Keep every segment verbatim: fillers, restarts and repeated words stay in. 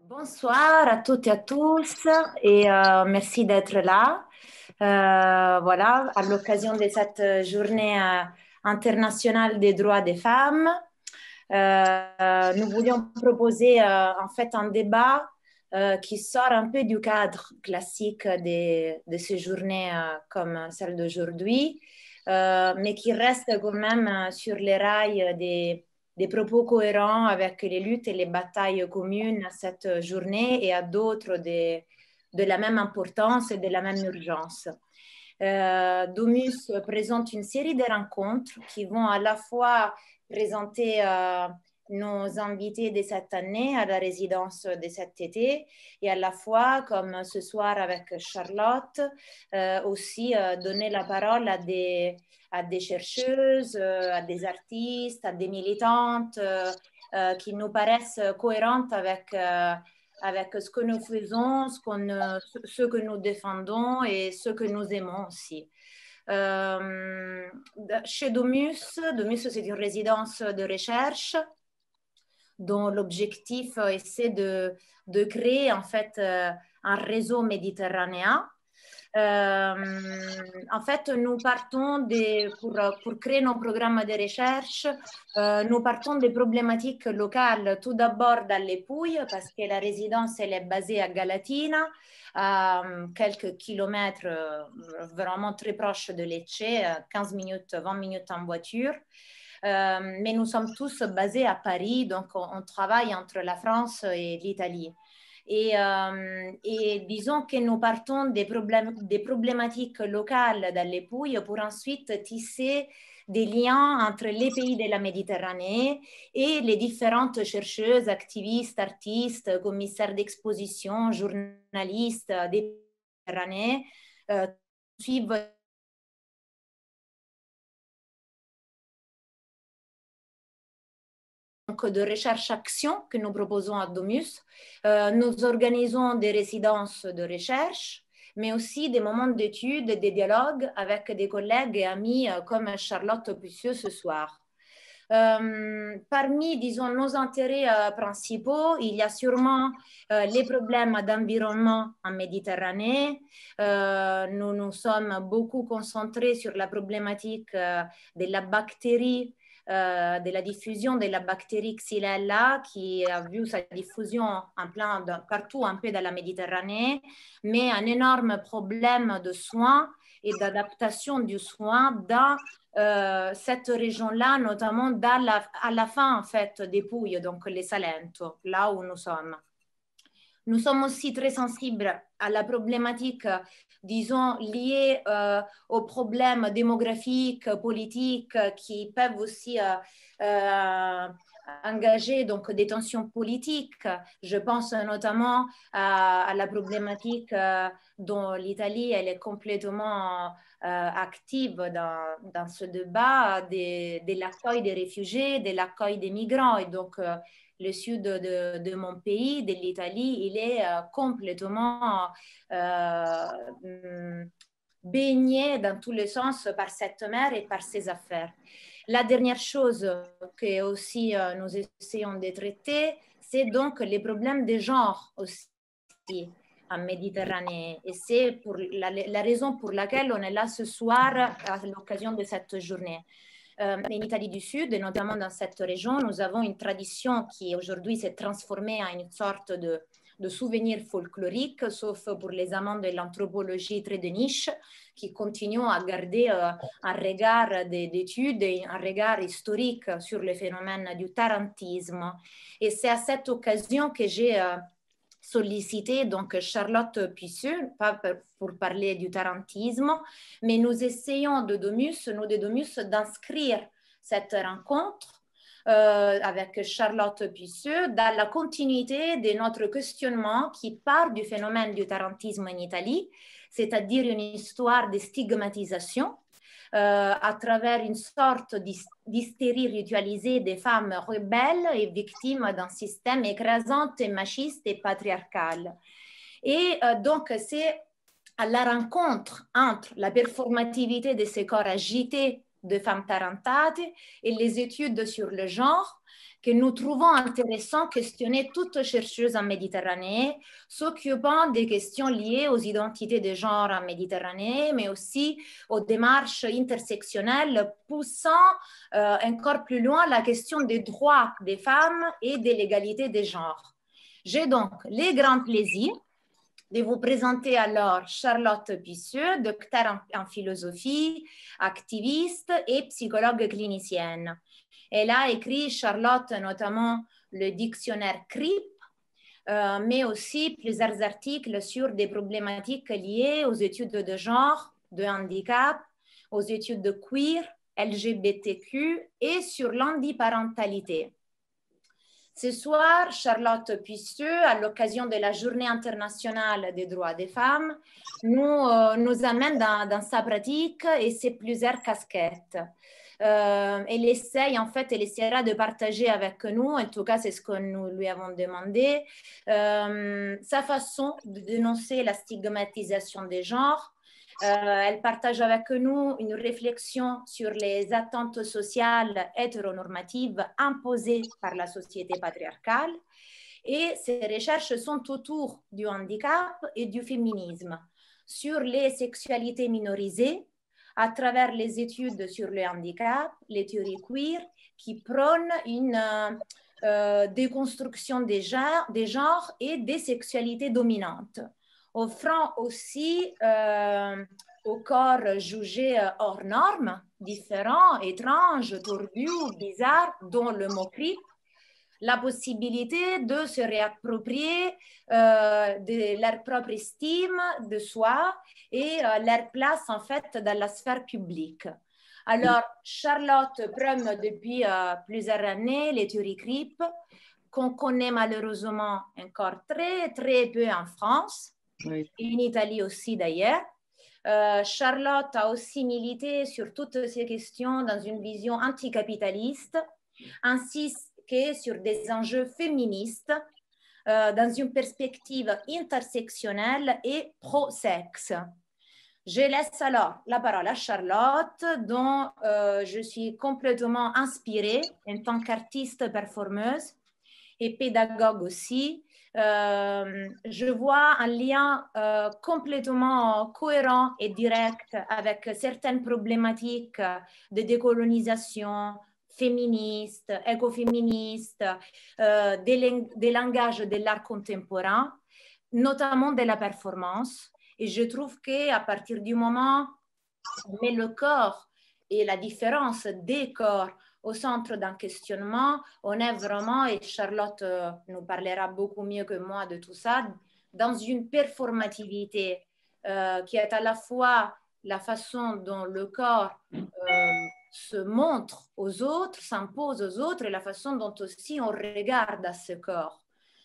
Bonsoir à toutes et à tous et euh, merci d'être là. Euh, voilà, à l'occasion de cette journée euh, internationale des droits des femmes, euh, nous voulions proposer euh, en fait un débat euh, qui sort un peu du cadre classique des- de ces journées euh, comme celle d'aujourd'hui, euh, mais qui reste quand même euh, sur les rails des des propos cohérents avec les luttes et les batailles communes à cette journée et à d'autres de, de la même importance et de la même urgence. Euh, Domus présente une série de rencontres qui vont à la fois présenter euh, nos invités de cette année à la résidence de cet été et à la fois, comme ce soir avec Charlotte, euh, aussi euh, donner la parole à des, à des chercheuses, euh, à des artistes, à des militantes euh, euh, qui nous paraissent cohérentes avec euh, avec ce que nous faisons, ce, qu'on, ce que nous défendons et ce que nous aimons aussi. Euh, chez Domus, Domus c'est une résidence de recherche dont l'objectif est de, de créer en fait un réseau méditerranéen. Euh, en fait, nous partons des, pour, pour créer nos programmes de recherche, euh, nous partons des problématiques locales, tout d'abord dans les Pouilles, parce que la résidence elle est basée à Galatina, à quelques kilomètres, euh, vraiment très proche de Lecce, quinze minutes, vingt minutes en voiture. Euh, mais nous sommes tous basés à Paris, donc on, on travaille entre la France et l'Italie. Et, euh, et, disons que nous partons des, problèmes, des problématiques locales dans les Pouilles pour ensuite tisser des liens entre les pays de la Méditerranée et les différentes chercheuses, activistes, artistes, commissaires d'exposition, journalistes des Méditerranée euh, suivent de recherche-action que nous proposons à Domus. Euh, nous organisons des résidences de recherche, mais aussi des moments d'études et des dialogues avec des collègues et amis euh, comme Charlotte Pucieux ce soir. Euh, parmi, disons, nos intérêts euh, principaux, il y a sûrement euh, les problèmes d'environnement en Méditerranée. Euh, nous nous sommes beaucoup concentrés sur la problématique euh, de la bactérie, euh, de la diffusion de la bactérie Xylella qui a vu sa diffusion en plein de, partout un peu dans la Méditerranée, mais un énorme problème de soins et d'adaptation du soin dans euh, cette région-là, notamment dans la, à la fin en fait des Pouilles, donc les Salento, là où nous sommes. Nous sommes aussi très sensibles à la problématique, disons, liée euh, aux problèmes démographiques, politiques, qui peuvent aussi euh, euh, engager donc, des tensions politiques. Je pense notamment à, à la problématique euh, dont l'Italie elle est complètement euh, active dans, dans ce débat de, de l'accueil des réfugiés, de l'accueil des migrants. Et donc, euh, le sud de, de, mon pays, de l'Italie, il est euh, complètement euh, baigné dans tous les sens par cette mer et par ses affaires. La dernière chose que aussi euh, nous essayons de traiter, c'est donc les problèmes de genre aussi en Méditerranée. Et c'est pour la, la raison pour laquelle on est là ce soir à l'occasion de cette journée. Euh, en Italie du Sud, et notamment dans cette région, nous avons une tradition qui aujourd'hui s'est transformée en une sorte de, de souvenir folklorique, sauf pour les amants de l'anthropologie très de niche, qui continuent à garder euh, un regard d'études et un regard historique sur le phénomène du tarantisme. Et c'est à cette occasion que j'ai euh, sollicité donc Charlotte Pucieux, pas pour parler du tarantisme, mais nous essayons de Domus, nous de Domus, d'inscrire cette rencontre euh, avec Charlotte Pucieux dans la continuité de notre questionnement qui part du phénomène du tarantisme en Italie, c'est-à-dire une histoire de stigmatisation euh, à travers une sorte d'hystérie ritualisée des femmes rebelles et victimes d'un système écrasant et machiste et patriarcal. Et euh, donc, c'est à la rencontre entre la performativité de ces corps agités de femmes tarantate et les études sur le genre que nous trouvons intéressant questionner toutes chercheuses en Méditerranée, s'occupant des questions liées aux identités de genre en Méditerranée, mais aussi aux démarches intersectionnelles poussant euh, encore plus loin la question des droits des femmes et de l'égalité des genres. J'ai donc le grand plaisir de vous présenter alors Charlotte Pucieux, docteur en, en philosophie, activiste et psychologue clinicienne. Elle a écrit, Charlotte, notamment le dictionnaire C R I P, euh, mais aussi plusieurs articles sur des problématiques liées aux études de genre, de handicap, aux études de queer, L G B T Q et sur l'handiparentalité. Ce soir, Charlotte Pucieux, à l'occasion de la Journée internationale des droits des femmes, nous, euh, nous amène dans, dans sa pratique et ses plusieurs casquettes. Euh, elle essaye, en fait, elle essaiera de partager avec nous, en tout cas c'est ce que nous lui avons demandé, euh, sa façon de dénoncer la stigmatisation des genres. Euh, elle partage avec nous une réflexion sur les attentes sociales hétéronormatives imposées par la société patriarcale. Et ses recherches sont autour du handicap et du féminisme, sur les sexualités minorisées, à travers les études sur le handicap, les théories queer, qui prônent une euh, déconstruction des genres, des genres et des sexualités dominantes, offrant aussi euh, au corps jugé hors normes, différents, étranges, tordus, bizarres, dont le mot creep, la possibilité de se réapproprier euh, de leur propre estime de soi et euh, leur place en fait dans la sphère publique. Alors, Charlotte prône depuis euh, plusieurs années les théories C R I P qu'on connaît malheureusement encore très, très peu en France, oui. Et en Italie aussi d'ailleurs. Euh, Charlotte a aussi milité sur toutes ces questions dans une vision anticapitaliste, ainsi que sur des enjeux féministes euh, dans une perspective intersectionnelle et pro-sexe. Je laisse alors la parole à Charlotte, dont euh, je suis complètement inspirée en tant qu'artiste performeuse et pédagogue aussi. Euh, je vois un lien euh, complètement cohérent et direct avec certaines problématiques de décolonisation, féministe, écoféministe, euh, des, des langages de l'art contemporain, notamment de la performance. Et je trouve qu'à partir du moment où on met le corps et la différence des corps au centre d'un questionnement, on est vraiment, et Charlotte euh, nous parlera beaucoup mieux que moi de tout ça, dans une performativité euh, qui est à la fois la façon dont le corps euh, se montre aux autres, s'impose aux autres, et la façon dont aussi on regarde à ce corps.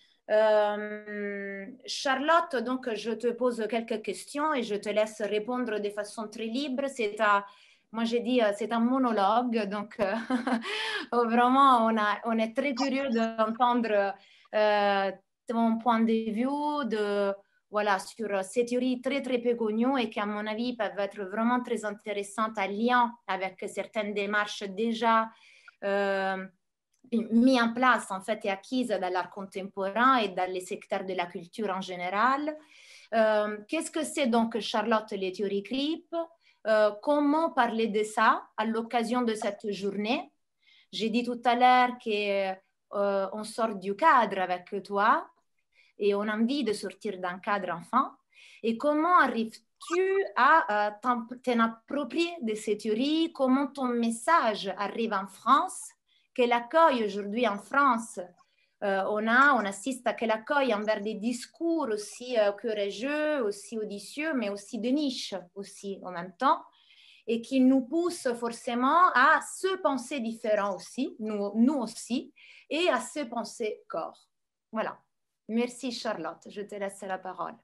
Euh, Charlotte, donc je te pose quelques questions et je te laisse répondre de façon très libre. C'est à, moi j'ai dit, c'est un monologue, donc euh, vraiment on, a, on est très curieux d'entendre euh, ton point de vue de, voilà, sur ces théories très très peu connues et qui à mon avis peuvent être vraiment très intéressantes en lien avec certaines démarches déjà euh, mis en place en fait et acquises dans l'art contemporain et dans les secteurs de la culture en général. Euh, qu'est-ce que c'est donc, Charlotte, les théories C R I P? Euh, comment parler de ça à l'occasion de cette journée? J'ai dit tout à l'heure qu'on euh, sort du cadre avec toi et on a envie de sortir d'un cadre enfin. Et comment arrives-tu à euh, t'en approprier de ces théories? Comment ton message arrive en France? Quel accueil aujourd'hui en France euh, on a, on assiste à quel accueil envers des discours aussi euh, courageux, aussi audacieux, mais aussi de niche aussi en même temps, et qui nous poussent forcément à se penser différent aussi, nous, nous aussi, et à se penser corps. Voilà. Merci Charlotte, je te laisse la parole.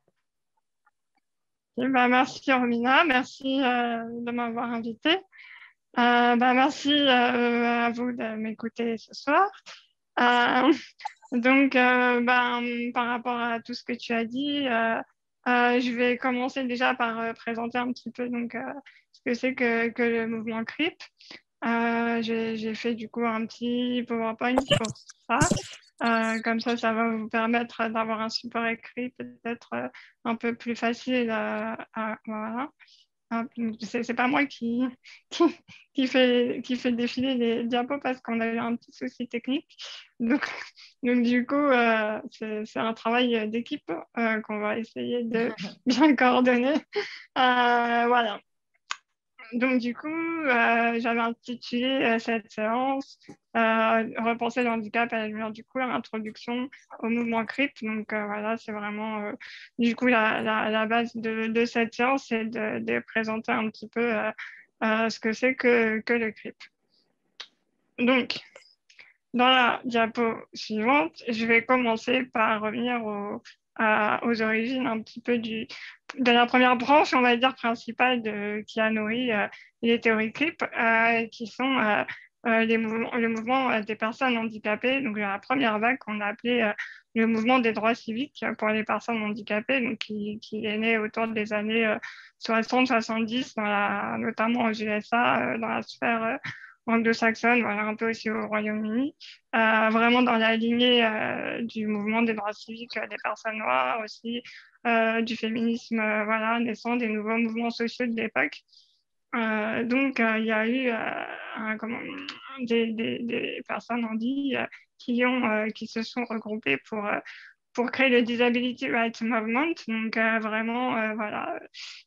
Et bah, merci Romina, merci euh, de m'avoir invitée. Euh, bah, merci euh, à vous de m'écouter ce soir. Euh, donc, euh, bah, par rapport à tout ce que tu as dit, euh, euh, je vais commencer déjà par euh, présenter un petit peu donc, euh, ce que c'est que, que le mouvement C R I P. Euh, j'ai fait du coup un petit PowerPoint pour ça. Euh, comme ça, ça va vous permettre d'avoir un support écrit peut-être euh, un peu plus facile. À, à, voilà. C'est pas moi qui, qui, qui, fait, qui fait défiler les diapos parce qu'on a eu un petit souci technique. Donc, donc du coup, euh, c'est un travail d'équipe euh, qu'on va essayer de bien coordonner. Euh, voilà. Donc, du coup, euh, j'avais intitulé euh, cette séance euh, Repenser le handicap à la lumière du coup, introduction au mouvement C R I P. Donc, euh, voilà, c'est vraiment, euh, du coup, la, la, la base de, de cette séance, c'est de, de présenter un petit peu euh, euh, ce que c'est que, que le C R I P. Donc, dans la diapo suivante, je vais commencer par revenir au, à, aux origines un petit peu du, de la première branche, on va dire, principale de, qui a nourri euh, les théories C R I P, euh, qui sont euh, euh, les mouvements, le mouvement euh, des personnes handicapées. Donc, la première vague qu'on a appelée euh, le mouvement des droits civiques pour les personnes handicapées, donc qui, qui est né autour des années euh, soixante soixante-dix, dans la, notamment aux U S A, euh, dans la sphère euh, anglo-saxonne, voilà, un peu aussi au Royaume-Uni, euh, vraiment dans la lignée euh, du mouvement des droits civiques euh, des personnes noires aussi, euh, du féminisme, euh, voilà, naissant des nouveaux mouvements sociaux de l'époque. Euh, donc, euh, il y a eu euh, un, comment, des, des, des personnes handies euh, qui, ont, euh, qui se sont regroupées pour, euh, pour créer le Disability Rights Movement, donc euh, vraiment, euh, voilà,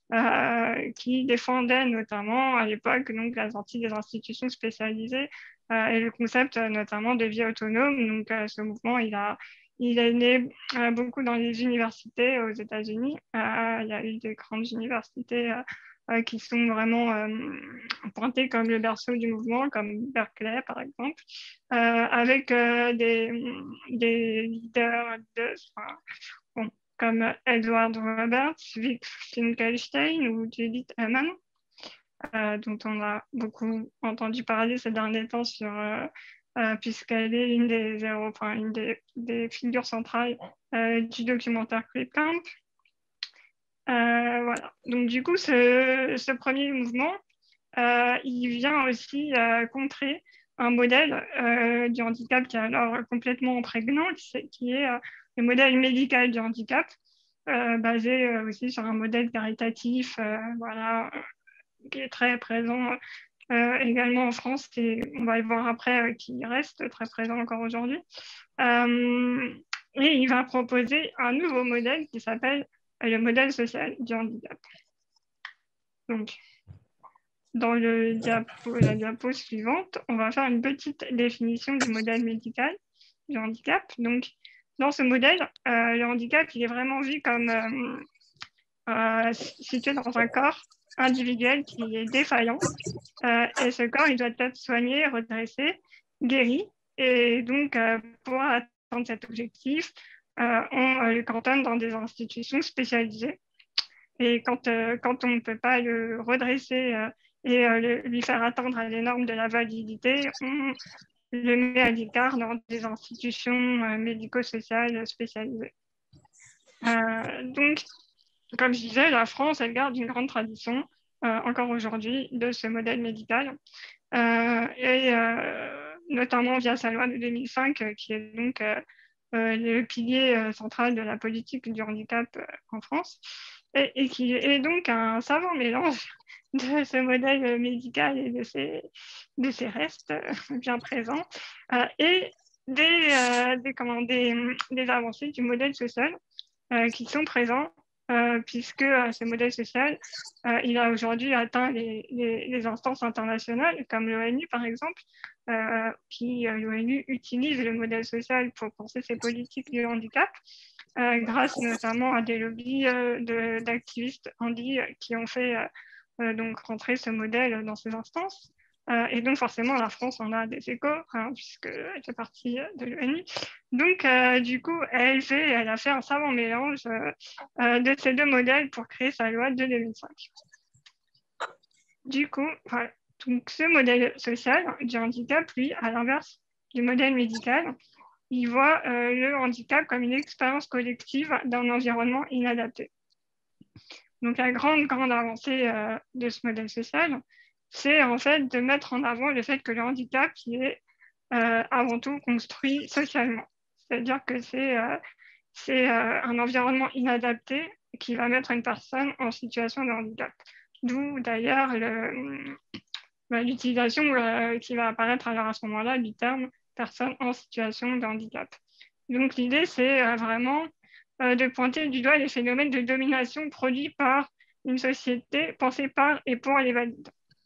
euh, qui défendait notamment à l'époque donc la sortie des institutions spécialisées euh, et le concept euh, notamment de vie autonome. Donc, euh, ce mouvement, il a il est né euh, beaucoup dans les universités aux États-Unis. Euh, il y a eu des grandes universités euh, euh, qui sont vraiment euh, pointées comme le berceau du mouvement, comme Berkeley par exemple, euh, avec euh, des, des leaders de, enfin, bon, comme Edward Roberts, Vic Finkelstein ou Judith Herman, euh, dont on a beaucoup entendu parler ces derniers temps sur... Euh, euh, puisqu'elle est une des, enfin, une des, des figures centrales euh, du documentaire C R I P Camp. Euh, voilà. Donc, du coup, ce, ce premier mouvement, euh, il vient aussi euh, contrer un modèle euh, du handicap qui est alors complètement prégnant, qui, qui est euh, le modèle médical du handicap, euh, basé euh, aussi sur un modèle caritatif, euh, voilà, qui est très présent euh, également en France, et on va y voir après, euh, qui reste très présent encore aujourd'hui. Euh, et il va proposer un nouveau modèle qui s'appelle le modèle social du handicap. Donc, dans le diapo, la diapo suivante, on va faire une petite définition du modèle médical du handicap. Donc, dans ce modèle, euh, le handicap, il est vraiment vu comme euh, euh, situé dans un corps individuel qui est défaillant. Euh, et ce corps, il doit être soigné, redressé, guéri. Et donc, euh, pour atteindre cet objectif, euh, on euh, le cantonne dans des institutions spécialisées. Et quand, euh, quand on ne peut pas le redresser euh, et euh, le, lui faire atteindre à les normes de la validité, on le met à l'écart dans des institutions euh, médico-sociales spécialisées. Euh, donc, comme je disais, la France, elle garde une grande tradition, euh, encore aujourd'hui, de ce modèle médical. Euh, et euh, notamment via sa loi de deux mille cinq, euh, qui est donc euh, euh, le pilier euh, central de la politique du handicap euh, en France, et, et qui est donc un savant mélange de ce modèle médical et de ses, de ses restes euh, bien présents, euh, et des, euh, des, comment, des, des avancées du modèle social euh, qui sont présents, euh, puisque euh, ce modèle social, euh, il a aujourd'hui atteint les, les, les instances internationales, comme l'ONU par exemple, euh, qui, euh, l'ONU utilise le modèle social pour penser ses politiques du handicap, euh, grâce notamment à des lobbies euh, d'activistes handi euh, qui ont fait euh, euh, donc rentrer ce modèle dans ces instances. Euh, et donc, forcément, la France en a des échos, hein, puisqu'elle fait partie de l'ONU. Donc, euh, du coup, elle, fait, elle a fait un savant mélange euh, euh, de ces deux modèles pour créer sa loi de deux mille cinq. Du coup, voilà. Donc, ce modèle social du handicap, lui, à l'inverse du modèle médical, il voit euh, le handicap comme une expérience collective d'un environnement inadapté. Donc la grande, grande avancée euh, de ce modèle social, c'est en fait de mettre en avant le fait que le handicap qui est euh, avant tout construit socialement. C'est-à-dire que c'est euh, c'est euh, un environnement inadapté qui va mettre une personne en situation de handicap. D'où d'ailleurs le, bah, l'utilisation euh, qui va apparaître alors à ce moment-là du terme personne en situation de handicap. Donc l'idée, c'est euh, vraiment euh, de pointer du doigt les phénomènes de domination produits par une société pensée par et pour les valides.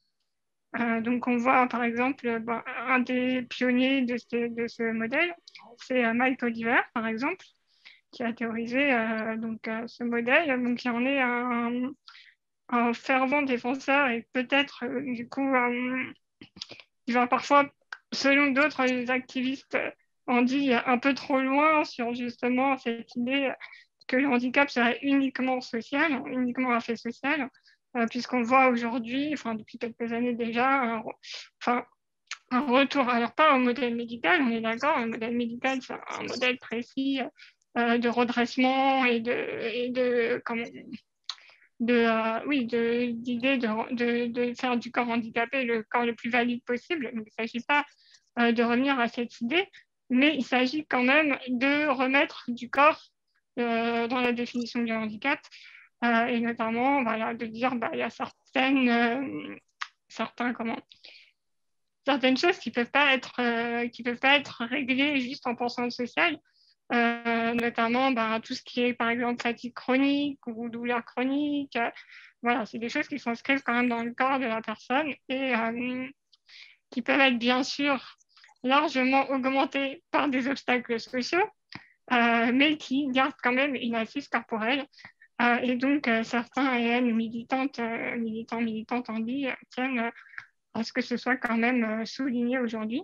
Euh, donc on voit par exemple bah, un des pionniers de ce, de ce modèle, c'est euh, Mike Oliver par exemple, qui a théorisé euh, donc, euh, ce modèle. Donc il en est un, un fervent défenseur et peut-être euh, du coup euh, il va parfois, selon d'autres activistes, en dit un peu trop loin sur justement cette idée que le handicap serait uniquement social, uniquement un fait social, euh, puisqu'on voit aujourd'hui, enfin depuis quelques années déjà, un, enfin, un retour, alors pas au modèle médical, on est d'accord, le modèle médical c'est un modèle précis euh, de redressement et de, et de comment, de, euh, oui, de, d'idée de, de, de faire du corps handicapé le corps le plus valide possible. Donc, il ne s'agit pas euh, de revenir à cette idée, mais il s'agit quand même de remettre du corps euh, dans la définition du handicap, euh, et notamment voilà, de dire bah, il y a certaines, euh, certains, comment, certaines choses qui ne peuvent pas être, euh, qui peuvent pas être réglées juste en pensant au social. Euh, notamment bah, tout ce qui est par exemple fatigue chronique ou douleur chronique. Euh, voilà, c'est des choses qui s'inscrivent quand même dans le corps de la personne et euh, qui peuvent être bien sûr largement augmentées par des obstacles sociaux, euh, mais qui gardent quand même une assise corporelle. Euh, et donc, euh, certains et elles, militantes, euh, militants, militantes en dit, euh, tiennent euh, à ce que ce soit quand même euh, souligné aujourd'hui.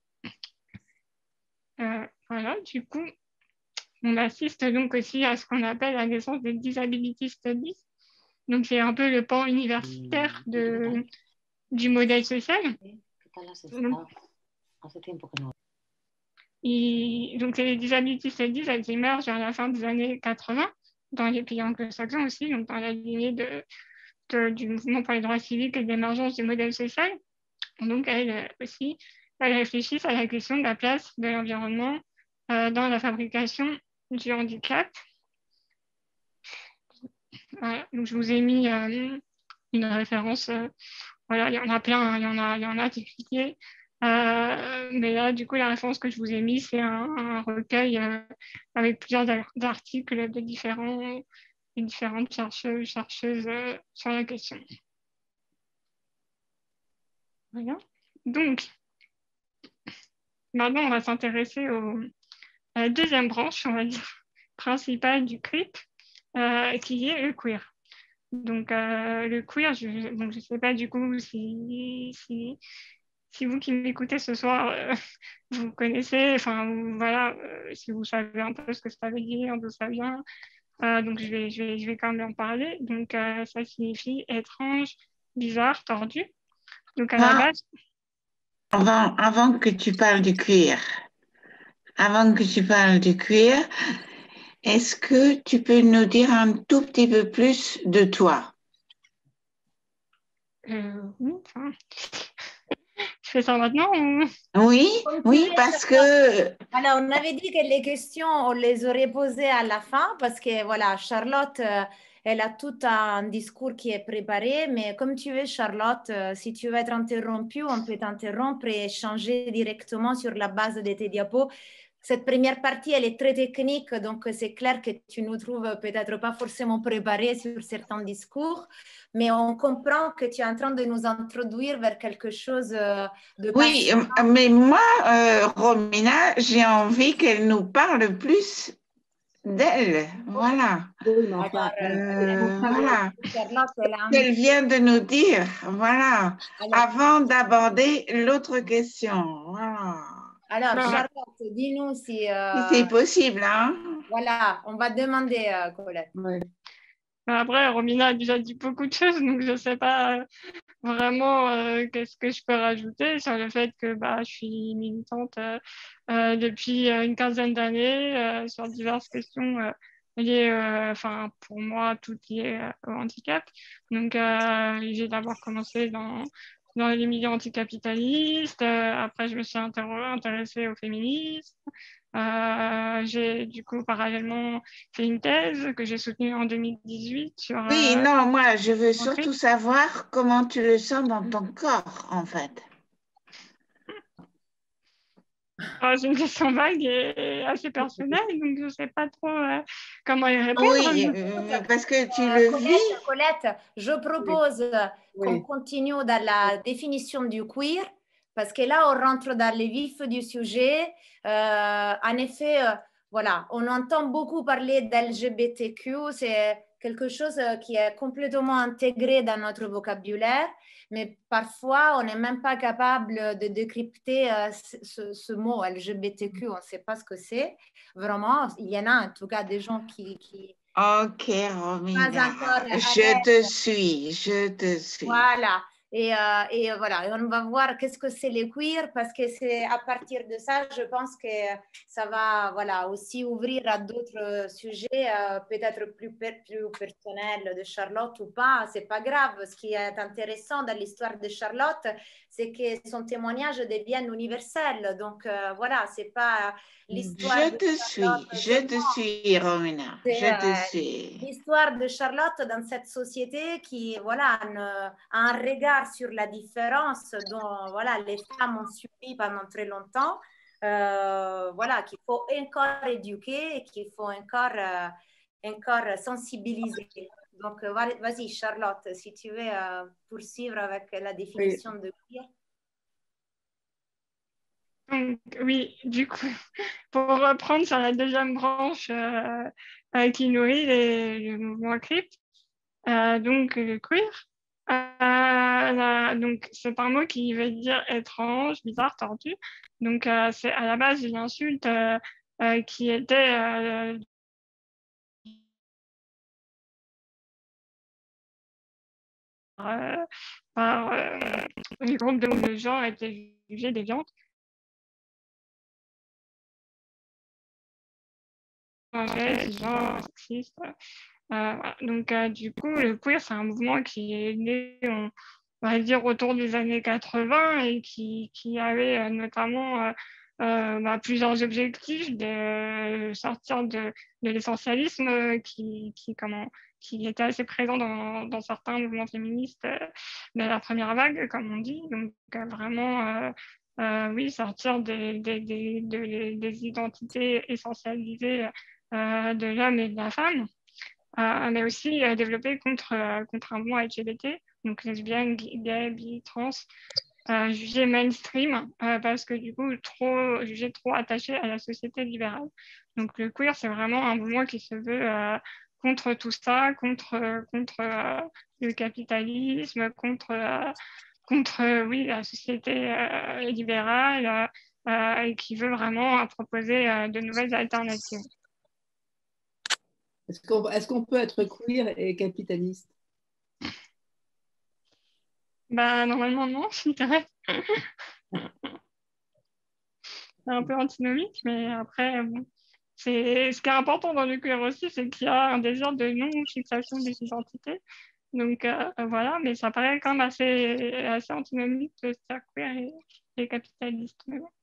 Euh, voilà, du coup, on assiste donc aussi à ce qu'on appelle la naissance des disability studies. Donc, c'est un peu le pan universitaire de, du modèle social. Donc, il, donc, les disability studies, elles émergent vers la fin des années quatre-vingts dans les pays anglo-saxons aussi, donc dans la lignée de, de, du mouvement pour les droits civiques et de l'émergence du modèle social. Donc, elles aussi, elles réfléchissent à la question de la place de l'environnement euh, dans la fabrication du handicap. Voilà, donc je vous ai mis euh, une référence. Euh, voilà, il y en a plein, il y en a, il y en a qui cliquaient. Euh, mais là, du coup, la référence que je vous ai mis, c'est un, un recueil euh, avec plusieurs articles de différents, de différentes chercheuses, chercheuses euh, sur la question. Voilà. Donc, maintenant, on va s'intéresser au, à la deuxième branche, on va dire, principale du C R I P, euh, qui est le queer. Donc, euh, le queer, je ne sais pas du coup si, si, si vous qui m'écoutez ce soir, euh, vous connaissez, enfin, voilà, euh, si vous savez un peu ce que ça veut dire, d'où ça vient. Euh, donc, je vais, je, vais, je vais quand même en parler. Donc, euh, ça signifie étrange, bizarre, tordu. Donc, à la Ah, base... avant, avant que tu parles du cuir, avant que tu parles du cuir, est-ce que tu peux nous dire un tout petit peu plus de toi? Euh, oui, enfin, je fais ça maintenant ou... Oui, Comme tu oui, veux, parce Charlotte. que Alors, on avait dit que les questions, on les aurait posées à la fin parce que, voilà, Charlotte, euh, elle a tout un discours qui est préparé, mais comme tu veux, Charlotte, euh, si tu veux être interrompue, on peut t'interrompre et échanger directement sur la base de tes diapos. Cette première partie, elle est très technique, donc c'est clair que tu nous trouves peut-être pas forcément préparés sur certains discours, mais on comprend que tu es en train de nous introduire vers quelque chose euh, de oui, passionnant. euh, mais moi, euh, Romina, j'ai envie qu'elle nous parle plus d'elle. Voilà. Oui, mais Alors, enfin, Euh, euh, voilà. Charlotte, elle a un- Qu'elle vient de nous dire. Voilà. Alors, Avant d'aborder l'autre question. Voilà. alors, Bah, Charlotte, dis-nous si... Si euh, c'est possible, hein? voilà, on va demander à Colette. ouais. bah après, Romina a déjà dit beaucoup de choses, donc je ne sais pas vraiment euh, qu'est-ce que je peux rajouter sur le fait que bah, je suis militante euh, euh, depuis euh, une quinzaine d'années euh, sur diverses questions euh, liées, euh, enfin, pour moi, toutes liées euh, au handicap. Donc, euh, j'ai d'abord commencé dans, dans les milieux anticapitalistes. Euh, après, je me suis intéressée au féminisme. Euh, j'ai du coup parallèlement fait une thèse que j'ai soutenue en deux mille dix-huit sur... Oui, Euh, non, moi, je veux surtout savoir comment tu le sens dans ton corps, en fait. Euh, c'est une question vague et assez personnelle, donc je ne sais pas trop euh, comment y répondre. Oui, Mais... euh, parce que tu Euh, le vis. Colette, Colette, je propose qu'on Oui. continue dans la définition du queer, parce que là, on rentre dans le vif du sujet. Euh, en effet, euh, voilà, on entend beaucoup parler d'L G B T Q, c'est quelque chose qui est complètement intégré dans notre vocabulaire, mais parfois, on n'est même pas capable de décrypter euh, ce, ce mot L G B T Q, on ne sait pas ce que c'est. Vraiment, il y en a en tout cas des gens qui... qui Ok, pas Romina, encore à je te l'aise. suis, je te suis. Voilà. Et, euh, et voilà, et on va voir qu'est-ce que c'est les queer, parce que c'est à partir de ça, je pense que ça va voilà, aussi ouvrir à d'autres sujets, euh, peut-être plus, per- plus personnels de Charlotte ou pas, c'est pas grave. Ce qui est intéressant dans l'histoire de Charlotte, c'est que son témoignage devient universel. Donc euh, voilà, c'est pas l'histoire Je de te suis, Charlotte je te seulement. suis, Romina, C'est je te euh, suis. l'histoire de Charlotte dans cette société qui voilà, a un, un regard sur la différence dont voilà, les femmes ont subi pendant très longtemps, euh, voilà, qu'il faut encore éduquer et qu'il faut encore, euh, encore sensibiliser. Donc, euh, vas-y, Charlotte, si tu veux euh, poursuivre avec la Oui. définition de queer. Donc, oui, du coup, pour reprendre sur la deuxième branche euh, euh, qui nourrit les, le mouvement C R I P, euh, donc le queer, euh, la- donc c'est un mot qui veut dire étrange, bizarre, tordu. Donc, euh, c'est à la base une insulte euh, euh, qui était euh, euh, par euh, les groupes de, de gens étaient jugés déviantes. Genre sexiste. Euh, voilà. Donc, euh, du coup, le queer, c'est un mouvement qui est né, on, on va dire, autour des années quatre-vingts et qui, qui avait euh, notamment euh, euh, bah, plusieurs objectifs de sortir de, de l'essentialisme euh, qui, qui, comment, qui était assez présent dans, dans certains mouvements féministes euh, de la première vague, comme on dit. Donc, euh, vraiment, euh, euh, oui, sortir des, des, des, des, des identités essentialisées euh, de l'homme et de la femme, euh, mais aussi euh, développé contre, euh, contre un mouvement L G B T, donc lesbiennes, gays, bi, trans, euh, jugé mainstream euh, parce que du coup, trop, jugé trop attaché à la société libérale. Donc le queer, c'est vraiment un mouvement qui se veut euh, contre tout ça, contre, contre euh, le capitalisme, contre, euh, contre oui, la société euh, libérale euh, et qui veut vraiment proposer euh, de nouvelles alternatives. Est-ce qu'on est-ce qu'on peut être queer et capitaliste? Bah, normalement, non, je dirais. C'est un peu antinomique, mais après, bon. C'est... Ce qui est important dans le queer aussi, c'est qu'il y a un désir de non-fixation des identités. Donc euh, voilà, mais ça paraît quand même assez, assez antinomique de se dire queer et, et capitaliste. Mais bon.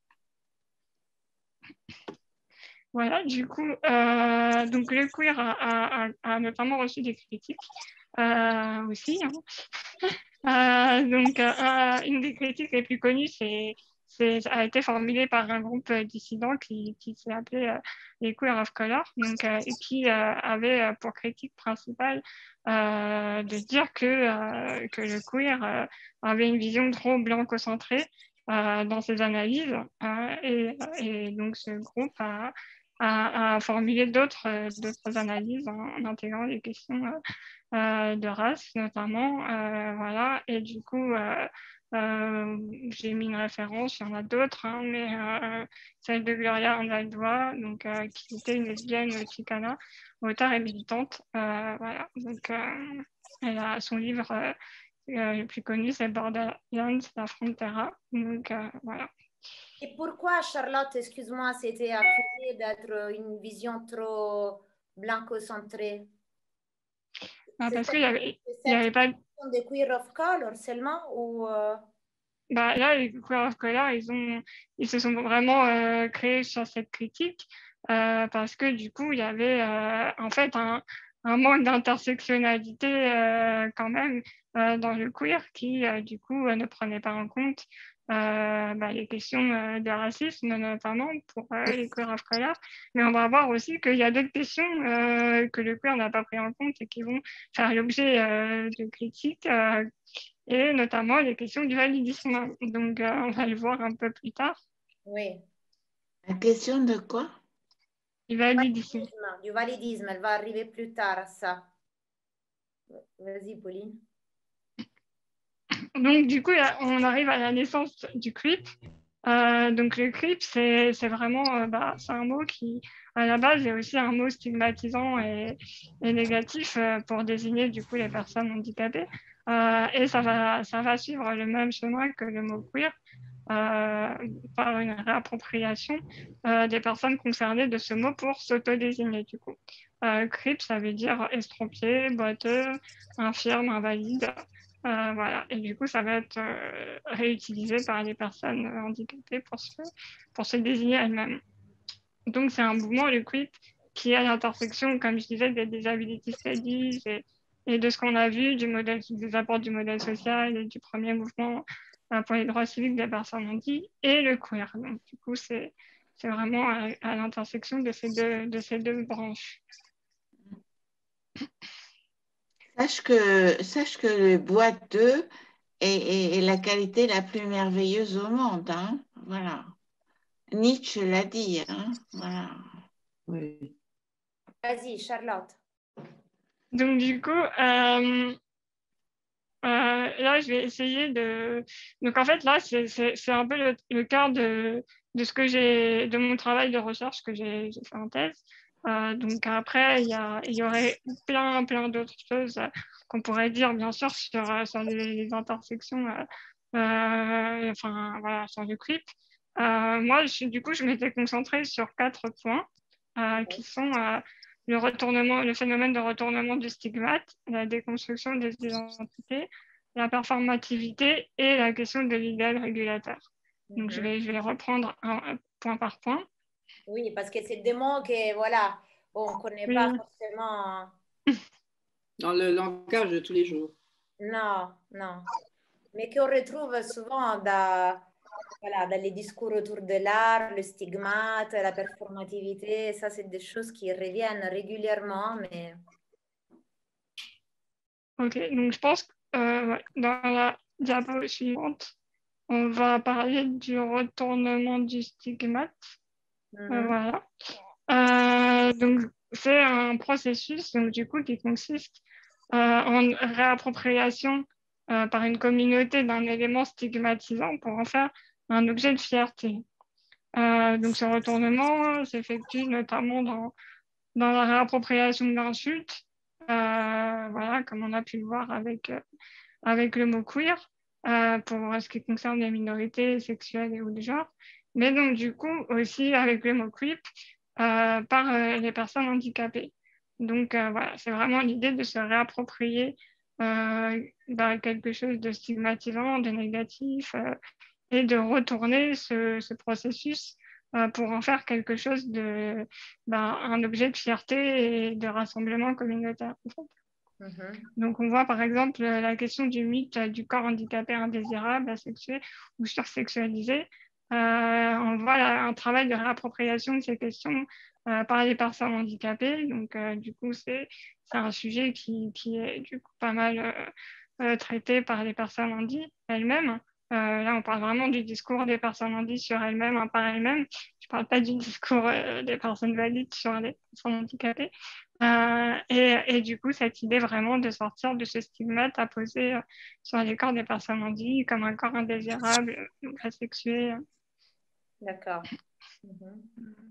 Voilà, du coup, euh, donc le queer a, a, a, notamment reçu des critiques euh, aussi. Hein. Euh, donc, euh, une des critiques les plus connues, c'est, c'est, a été formulée par un groupe dissident qui, qui s'est appelé euh, les Queer of Color, donc, euh, et qui euh, avait pour critique principale euh, de dire que, euh, que le queer euh, avait une vision trop blanco-centrée euh, dans ses analyses. Euh, et, et donc, ce groupe a, a, a formulé d'autres, d'autres analyses en, en intégrant les questions euh, euh, de race notamment, euh, voilà, et du coup, euh, euh, j'ai mis une référence, il y en a d'autres, hein, mais euh, celle de Gloria Anzaldúa, donc euh, qui était une lesbienne chicana, auteure et militante, euh, voilà, donc euh, elle a son livre euh, euh, le plus connu, c'est Borderlands, la Frontera, donc euh, voilà. Et pourquoi Charlotte, excuse-moi, c'était accusée d'être une vision trop blanco-centré? Ah, C'est parce cette, qu'il n'y avait, c'est il y cette avait pas. question de queer of color seulement ou euh, Bah, là, les queer of color, ils, ont, ils se sont vraiment euh, créés sur cette critique euh, parce que du coup, il y avait euh, en fait un, un manque d'intersectionnalité euh, quand même euh, dans le queer qui, euh, du coup, euh, ne prenait pas en compte euh, bah, les questions euh, de racisme, notamment pour euh, les queer of color. Mais on va voir aussi qu'il y a d'autres questions euh, que le queer n'a pas pris en compte et qui vont faire l'objet euh, de critiques. Euh, et notamment les questions du validisme. Donc, euh, on va le voir un peu plus tard. oui, La question de quoi? Du validisme. du validisme, elle va arriver plus tard à ça. Vas-y, Pauline. Donc, du coup, on arrive à la naissance du C R I P. Euh, donc, le C R I P, c'est, c'est vraiment euh, bah, c'est un mot qui, à la base, est aussi un mot stigmatisant et, et négatif euh, pour désigner du coup les personnes handicapées. Euh, et ça va, ça va suivre le même chemin que le mot queer. Euh, par une réappropriation euh, des personnes concernées de ce mot pour s'autodésigner du coup. Euh, C R I P, ça veut dire estropié, boiteux, infirme, invalide. Euh, voilà. Et du coup, ça va être euh, réutilisé par les personnes handicapées pour se, pour se désigner elles-mêmes. Donc, c'est un mouvement, le C R I P, qui est à l'intersection, comme je disais, des disability studies et, et de ce qu'on a vu du modèle, des apports du modèle social et du premier mouvement pour les droits civiques des personnes handies et le queer. Donc, du coup, c'est, c'est vraiment à, à l'intersection de ces deux, de ces deux branches. Sache que, sache que le boiteux est, est, est la qualité la plus merveilleuse au monde. Hein? Voilà. Nietzsche l'a dit. Hein? Voilà. Oui. Vas-y, Charlotte. Donc, du coup, euh, Euh, là, je vais essayer de. Donc, en fait, là, c'est, c'est, c'est un peu le, le cœur de, de ce que j'ai, de mon travail de recherche que j'ai, j'ai fait en thèse. Euh, donc, après, il y a, il y aurait plein, plein d'autres choses qu'on pourrait dire, bien sûr, sur, sur les, les intersections, euh, euh, enfin, voilà, sur le C R I P. Euh, moi, je, du coup, je m'étais concentrée sur quatre points euh, qui sont euh, le retournement, le phénomène de retournement du stigmate, la déconstruction des identités, la performativité et la question de l'idéal régulateur. Donc, Mm-hmm. je vais, je vais les reprendre un, un point par point. Oui, parce que c'est des mots que, voilà, on ne connaît Oui. pas forcément. Dans le langage de tous les jours. Non, non. Mais qu'on retrouve souvent dans, voilà, dans les discours autour de l'art, le stigmate, la performativité. Ça, c'est des choses qui reviennent régulièrement, mais... Ok, donc je pense que euh, ouais, dans la diapo suivante, on va parler du retournement du stigmate. Mm-hmm. Euh, voilà. Euh, donc, c'est un processus donc, du coup, qui consiste euh, en réappropriation euh, par une communauté d'un élément stigmatisant pour en faire un objet de fierté. Euh, donc, ce retournement s'effectue notamment dans, dans la réappropriation d'insultes, euh, voilà, comme on a pu le voir avec, euh, avec le mot queer, euh, pour ce qui concerne les minorités sexuelles et ou de genre, mais donc du coup aussi avec le mot creep euh, par euh, les personnes handicapées. Donc euh, voilà, c'est vraiment l'idée de se réapproprier euh, bah, quelque chose de stigmatisant, de négatif, euh, et de retourner ce, ce processus euh, pour en faire quelque chose de, bah, un objet de fierté et de rassemblement communautaire. En fait. Mm-hmm. Donc, on voit par exemple la question du mythe du corps handicapé indésirable, asexué ou sursexualisé. Euh, on voit là, un travail de réappropriation de ces questions euh, par les personnes handicapées. Donc, euh, du coup, c'est, c'est un sujet qui, qui est du coup pas mal euh, euh, traité par les personnes handies elles-mêmes. Euh, là, on parle vraiment du discours des personnes handies sur elles-mêmes, hein, par elles-mêmes. Je ne parle pas du discours euh, des personnes valides sur les personnes handicapées. Euh, et, et du coup, cette idée vraiment de sortir de ce stigmate à poser euh, sur les corps des personnes handies comme un corps indésirable, euh, asexué. D'accord. Mm-hmm.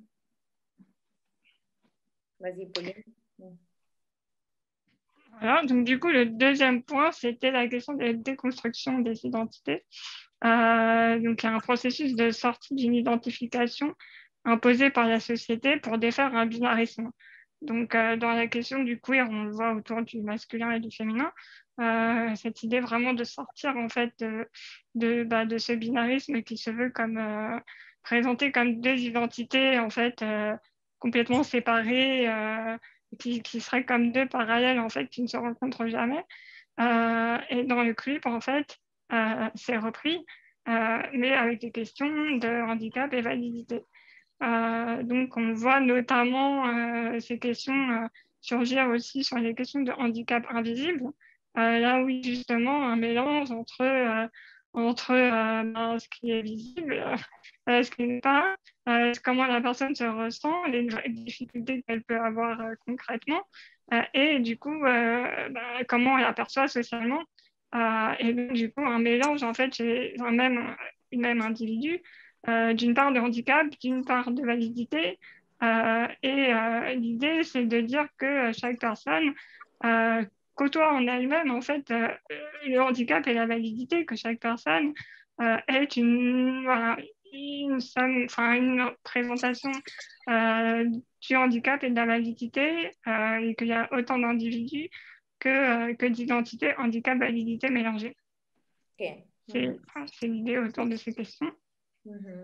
Vas-y, Pauline. Mm. Voilà, donc du coup, le deuxième point, c'était la question de la déconstruction des identités. Euh, donc, il y a un processus de sortie d'une identification imposée par la société pour défaire un binarisme. Donc, euh, dans la question du queer, on le voit autour du masculin et du féminin, euh, cette idée vraiment de sortir en fait de, de, bah, de ce binarisme qui se veut comme euh, présenté comme deux identités en fait euh, complètement séparées, euh, qui, qui seraient comme deux parallèles en fait qui ne se rencontrent jamais. Euh, et dans le clip en fait, euh, c'est repris, euh, mais avec des questions de handicap et validité. Euh, donc, on voit notamment euh, ces questions euh, surgir aussi sur les questions de handicap invisible, euh, là où justement un mélange entre, euh, entre euh, ben, ce qui est visible, euh, ce qui n'est pas, euh, comment la personne se ressent, les difficultés qu'elle peut avoir euh, concrètement, euh, et du coup, euh, ben, comment elle aperçoit socialement. Euh, et donc, du coup, un mélange en fait chez un même, une même individu. Euh, d'une part de handicap, d'une part de validité. Euh, et euh, l'idée, c'est de dire que chaque personne euh, côtoie en elle-même, en fait, euh, le handicap et la validité, que chaque personne euh, est une, voilà, une, somme, enfin, une représentation euh, du handicap et de la validité, euh, et qu'il y a autant d'individus que, euh, que d'identités handicap-validité mélangées. Okay. C'est Mm-hmm. enfin, c'est l'idée autour de ces questions. Mm-hmm.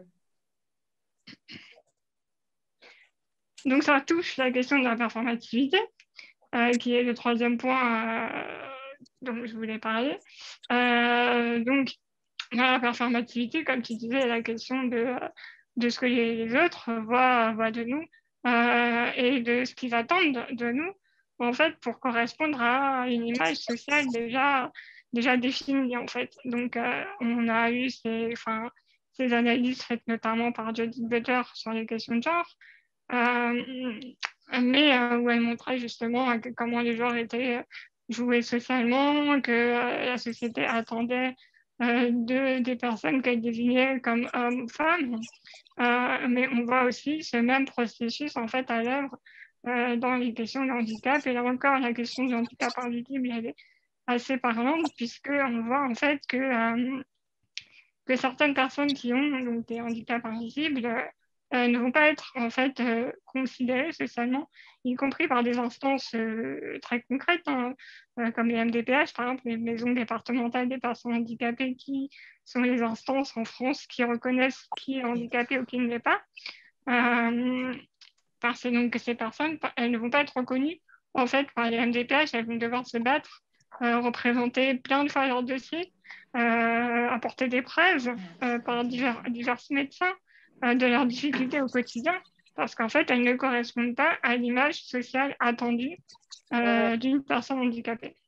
Donc, ça touche la question de la performativité, euh, qui est le troisième point euh, dont je voulais parler. Euh, donc, dans la performativité, comme tu disais, la question de, de ce que les, les autres voient, voient de nous euh, et de ce qu'ils attendent de, de nous, en fait, pour correspondre à une image sociale déjà, déjà définie, en fait. Donc, euh, on a eu ces, enfin, ces analyses faites notamment par Judith Butler sur les questions de genre, euh, mais euh, où elle montrait justement que comment les genres étaient joués socialement, que euh, la société attendait euh, de, des personnes qu'elle désignait comme hommes ou femmes. Euh, mais on voit aussi ce même processus en fait à l'œuvre euh, dans les questions de handicap. Et là encore, la question du handicap invisible, elle est assez parlante, puisqu'on voit en fait que, euh, que certaines personnes qui ont donc, des handicaps invisibles euh, ne vont pas être en fait euh, considérées socialement, y compris par des instances euh, très concrètes, hein, euh, comme les M D P H, par exemple, les maisons départementales des personnes handicapées, qui sont les instances en France qui reconnaissent qui est handicapé ou qui ne l'est pas. Euh, parce donc que ces personnes, elles ne vont pas être reconnues en fait par les M D P H, elles vont devoir se battre, euh, représenter plein de fois leur dossier, euh, apporter des preuves euh, par divers, divers médecins euh, de leurs difficultés au quotidien, parce qu'en fait, elles ne correspondent pas à l'image sociale attendue euh, Ouais. d'une personne handicapée.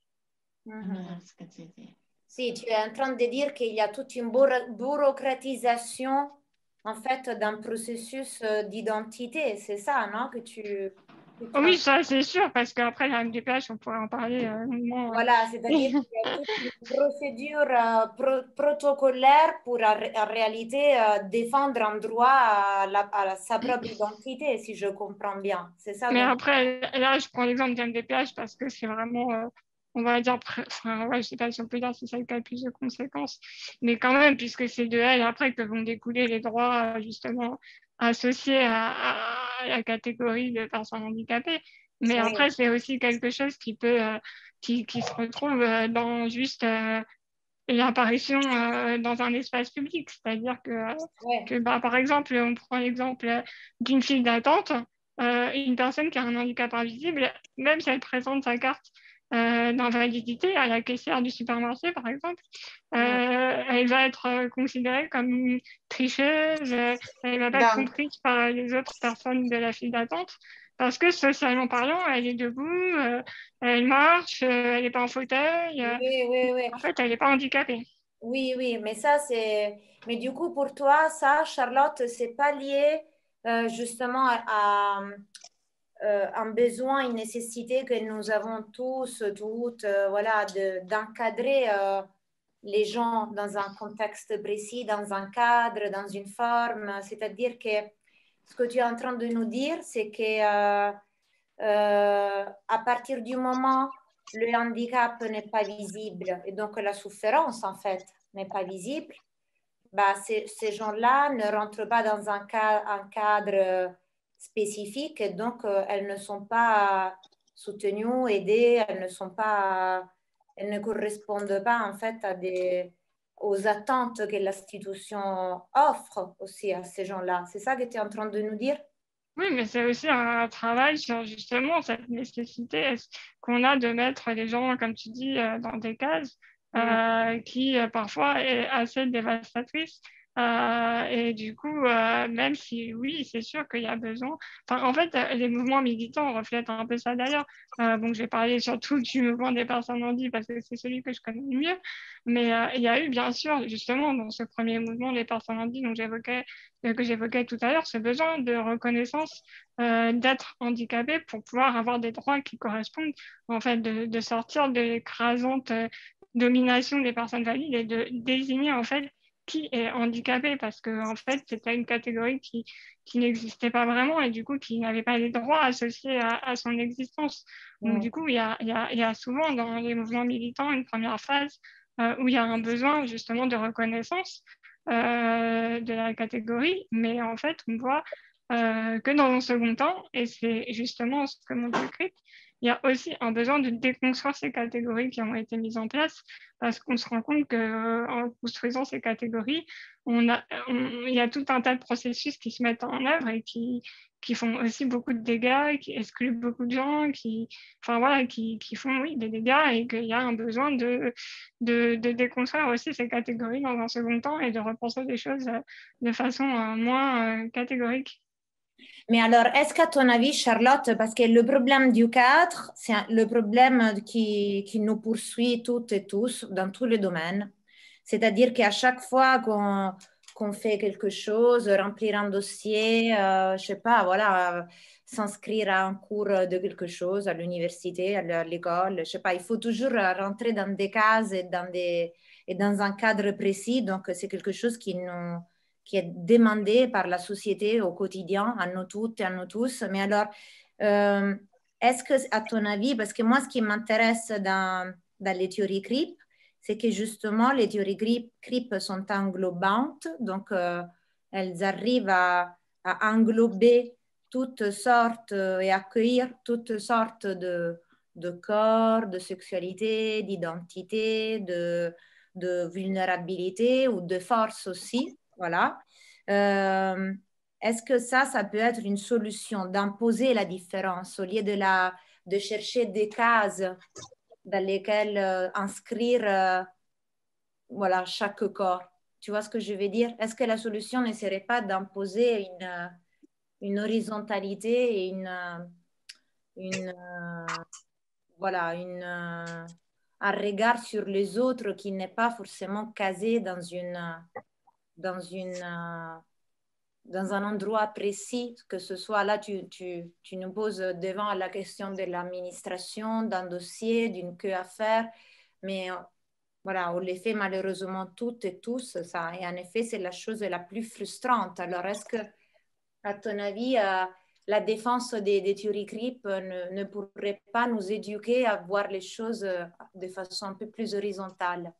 Mm-hmm. Si, tu es en train de dire qu'il y a toute une bureaucratisation en fait d'un processus d'identité, c'est ça, non, que tu... Que tu Oui, as... ça c'est sûr, parce qu'après la M D P H, on pourrait en parler euh, longuement. Voilà, c'est-à-dire qu'il y a toute une procédure euh, pro protocolaire pour en, en réalité euh, défendre un droit à, la, à sa propre identité, si je comprends bien. C'est ça. Mais Donc... après, là, je prends l'exemple du M D P H parce que c'est vraiment, euh, on va dire, enfin, ouais, je sais pas si on peut dire si ça a le plus de conséquences, mais quand même, puisque c'est de elle après que vont découler les droits, euh, justement, associés à, à la catégorie de personnes handicapées. Mais Oui. après, c'est aussi quelque chose qui peut, euh, qui, qui se retrouve euh, dans juste euh, l'apparition euh, dans un espace public. C'est-à-dire que, euh, Ouais. que bah, par exemple, on prend l'exemple d'une file d'attente, euh, une personne qui a un handicap invisible, même si elle présente sa carte euh, d'invalidité à la caissière du supermarché, par exemple, euh, ouais. Elle va être considérée comme une tricheuse, elle ne va pas être comprise par les autres personnes de la file d'attente. Parce que socialement parlant, elle est debout, euh, elle marche, euh, elle n'est pas en fauteuil. Euh, oui, oui, oui. En fait, elle n'est pas handicapée. Oui, oui, mais ça, c'est... Mais du coup, pour toi, ça, Charlotte, c'est pas lié euh, justement à, à euh, un besoin, une nécessité que nous avons tous, toutes, euh, voilà, d'encadrer euh, les gens dans un contexte précis, dans un cadre, dans une forme. C'est-à-dire que ce que tu es en train de nous dire, c'est que euh, euh, à partir du moment où le handicap n'est pas visible et donc la souffrance en fait n'est pas visible, bah, ces, ces gens-là ne rentrent pas dans un, ca un cadre spécifiques et donc euh, elles ne sont pas soutenues, aidées, elles ne sont pas, elles ne correspondent pas en fait à des, aux attentes que l'institution offre aussi à ces gens-là. C'est ça que tu es en train de nous dire? Oui, mais c'est aussi un travail sur justement cette nécessité qu'on a de mettre les gens, comme tu dis, euh, dans des cases euh, qui euh, parfois est assez dévastatrice. Euh, et du coup, euh, même si oui, c'est sûr qu'il y a besoin. Enfin, en fait, euh, les mouvements militants reflètent un peu ça d'ailleurs. Euh, bon, je vais parler surtout du mouvement des personnes handies parce que c'est celui que je connais le mieux. Mais euh, il y a eu bien sûr, justement, dans ce premier mouvement, les personnes handies dont j'évoquais que j'évoquais tout à l'heure, ce besoin de reconnaissance euh, d'être handicapé pour pouvoir avoir des droits qui correspondent, en fait, de, de sortir de l'écrasante euh, domination des personnes valides et de désigner, en fait, qui est handicapé, parce que, en fait, c'était une catégorie qui, qui n'existait pas vraiment et du coup, qui n'avait pas les droits associés à, à son existence. Donc, Mm. du coup, il y a, il y, a, il y a souvent dans les mouvements militants une première phase euh, où il y a un besoin, justement, de reconnaissance euh, de la catégorie, mais en fait, on voit euh, que dans un second temps, et c'est justement ce que montre le CRIP, il y a aussi un besoin de déconstruire ces catégories qui ont été mises en place, parce qu'on se rend compte qu'en construisant ces catégories, on a, on, il y a tout un tas de processus qui se mettent en œuvre et qui, qui font aussi beaucoup de dégâts, qui excluent beaucoup de gens, qui, enfin, voilà, qui, qui font oui, des dégâts et qu'il y a un besoin de, de, de déconstruire aussi ces catégories dans un second temps et de repenser les choses de façon euh, moins euh, catégorique. Mais alors, est-ce qu'à ton avis, Charlotte, parce que le problème du cadre, c'est le problème qui, qui nous poursuit toutes et tous dans tous les domaines, c'est-à-dire qu'à chaque fois qu'on qu'on fait quelque chose, remplir un dossier, euh, je sais pas, voilà, euh, s'inscrire à un cours de quelque chose, à l'université, à l'école, je sais pas, il faut toujours rentrer dans des cases et dans, des, et dans un cadre précis, donc c'est quelque chose qui nous qui est demandé par la société au quotidien, à nous toutes et à nous tous. Mais alors, euh, est-ce que, à ton avis, parce que moi, ce qui m'intéresse dans, dans les théories C R I P, c'est que justement, les théories C R I P sont englobantes, donc euh, elles arrivent à, à englober toutes sortes et accueillir toutes sortes de, de corps, de sexualité, d'identité, de, de vulnérabilité ou de force aussi. Voilà. Euh, est-ce que ça, ça peut être une solution d'imposer la différence au lieu de, la, de chercher des cases dans lesquelles euh, inscrire euh, voilà, chaque corps? Tu vois ce que je veux dire? Est-ce que la solution ne serait pas d'imposer une, une horizontalité et une, une, euh, voilà, une, euh, un regard sur les autres qui n'est pas forcément casé dans une, dans une euh, dans un endroit précis, que ce soit là, tu, tu, tu nous poses devant la question de l'administration, d'un dossier, d'une queue à faire, mais euh, voilà, on les fait malheureusement toutes et tous, ça, et en effet, c'est la chose la plus frustrante. Alors, est-ce que, à ton avis, euh, la défense des, des théories C R I P ne, ne pourrait pas nous éduquer à voir les choses euh, de façon un peu plus horizontale?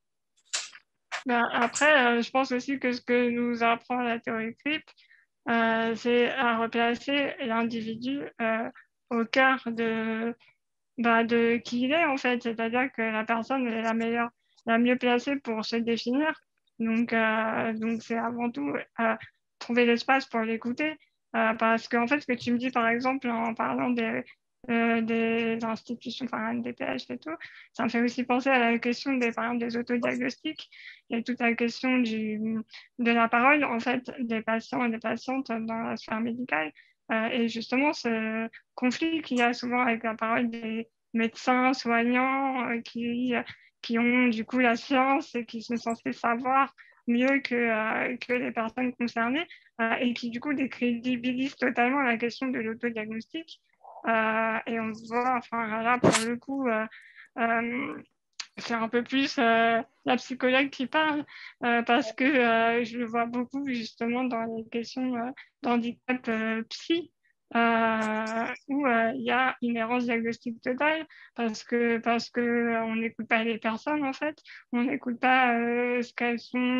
Ben, après, euh, je pense aussi que ce que nous apprend la théorie C R I P, euh, c'est à replacer l'individu euh, au cœur de, bah, de qui il est, en fait. C'est-à-dire que la personne est la meilleure, la mieux placée pour se définir. Donc, euh, donc c'est avant tout euh, trouver l'espace pour l'écouter. Euh, parce qu'en fait, ce que tu me dis, par exemple, en parlant des, euh, des institutions, enfin, des P H et tout, ça me fait aussi penser à la question des, par exemple, des autodiagnostics et toute la question du, de la parole, en fait, des patients et des patientes dans la sphère médicale. Euh, et justement, ce conflit qu'il y a souvent avec la parole des médecins, soignants, euh, qui, qui ont du coup la science et qui sont censés savoir mieux que, euh, que les personnes concernées euh, et qui du coup décrédibilisent totalement la question de l'autodiagnostic. Euh, et on voit, enfin là pour le coup, euh, euh, c'est un peu plus euh, la psychologue qui parle euh, parce que euh, je le vois beaucoup justement dans les questions euh, d'handicap euh, psy euh, où euh, il y a une errance diagnostique totale parce que parce que on n'écoute pas les personnes en fait, on n'écoute pas euh, ce qu'elles sont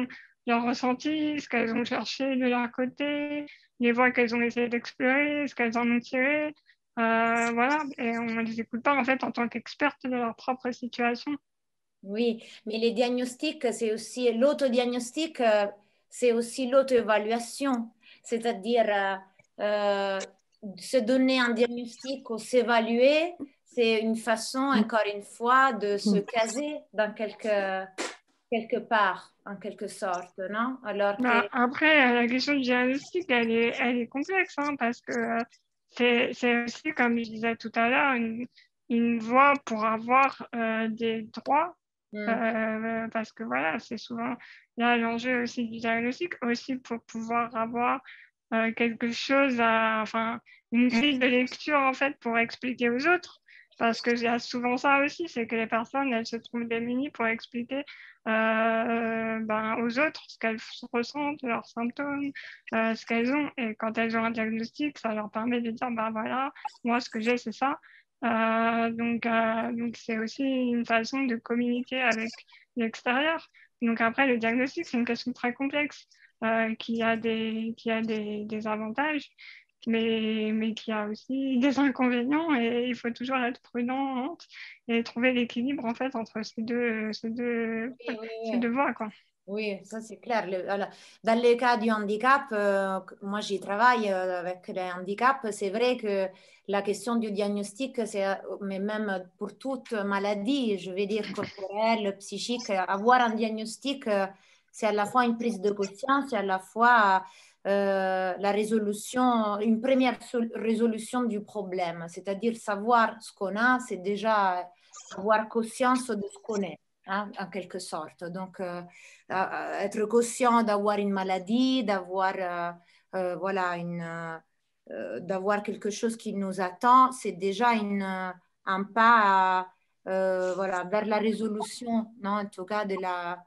leur ressenti, ce qu'elles ont cherché de leur côté, les voies qu'elles ont essayé d'explorer, ce qu'elles en ont tiré. Euh, voilà, et on ne les écoute pas en fait en tant qu'expertes de leur propre situation. Oui, mais les diagnostics, c'est aussi l'autodiagnostic, euh, c'est aussi l'auto-évaluation, c'est-à-dire euh, euh, se donner un diagnostic ou s'évaluer, c'est une façon, encore une fois, de se caser dans quelque, quelque part, en quelque sorte, non? Alors que, Bah, après, la question du diagnostic, elle est, elle est complexe, hein, parce que euh, c'est, c'est aussi, comme je disais tout à l'heure, une, une voie pour avoir euh, des droits, hmm, euh, parce que voilà, c'est souvent là l'enjeu aussi du diagnostic, aussi pour pouvoir avoir euh, quelque chose, à, enfin, une grille de lecture en fait pour expliquer aux autres. Parce qu'il y a souvent ça aussi, c'est que les personnes, elles se trouvent démunies pour expliquer euh, ben, aux autres ce qu'elles ressentent, leurs symptômes, euh, ce qu'elles ont. Et quand elles ont un diagnostic, ça leur permet de dire, ben voilà, moi, ce que j'ai, c'est ça. Euh, donc, euh, donc, c'est aussi une façon de communiquer avec l'extérieur. Donc, après, le diagnostic, c'est une question très complexe euh, qui a des, qui a des, des avantages, mais, mais qui a aussi des inconvénients et il faut toujours être prudent et trouver l'équilibre en fait entre ces deux, ces deux, oui, oui, ces oui. deux voies, quoi. Oui, ça c'est clair. Le- alors, dans le cas du handicap, euh, moi j'y travaille euh, avec les handicaps. C'est vrai que la question du diagnostic, c'est, euh, mais même pour toute maladie, je vais dire corporelle, psychique, avoir un diagnostic, euh, c'est à la fois une prise de conscience et à la fois euh, la résolution, une première sol- résolution du problème. C'est-à-dire savoir ce qu'on a, c'est déjà avoir conscience de ce qu'on est, hein, en quelque sorte. Donc, euh, euh, être conscient d'avoir une maladie, d'avoir euh, euh, voilà, une, euh, d'avoir quelque chose qui nous attend, c'est déjà une, un pas à, euh, voilà, vers la résolution, non, en tout cas de, la,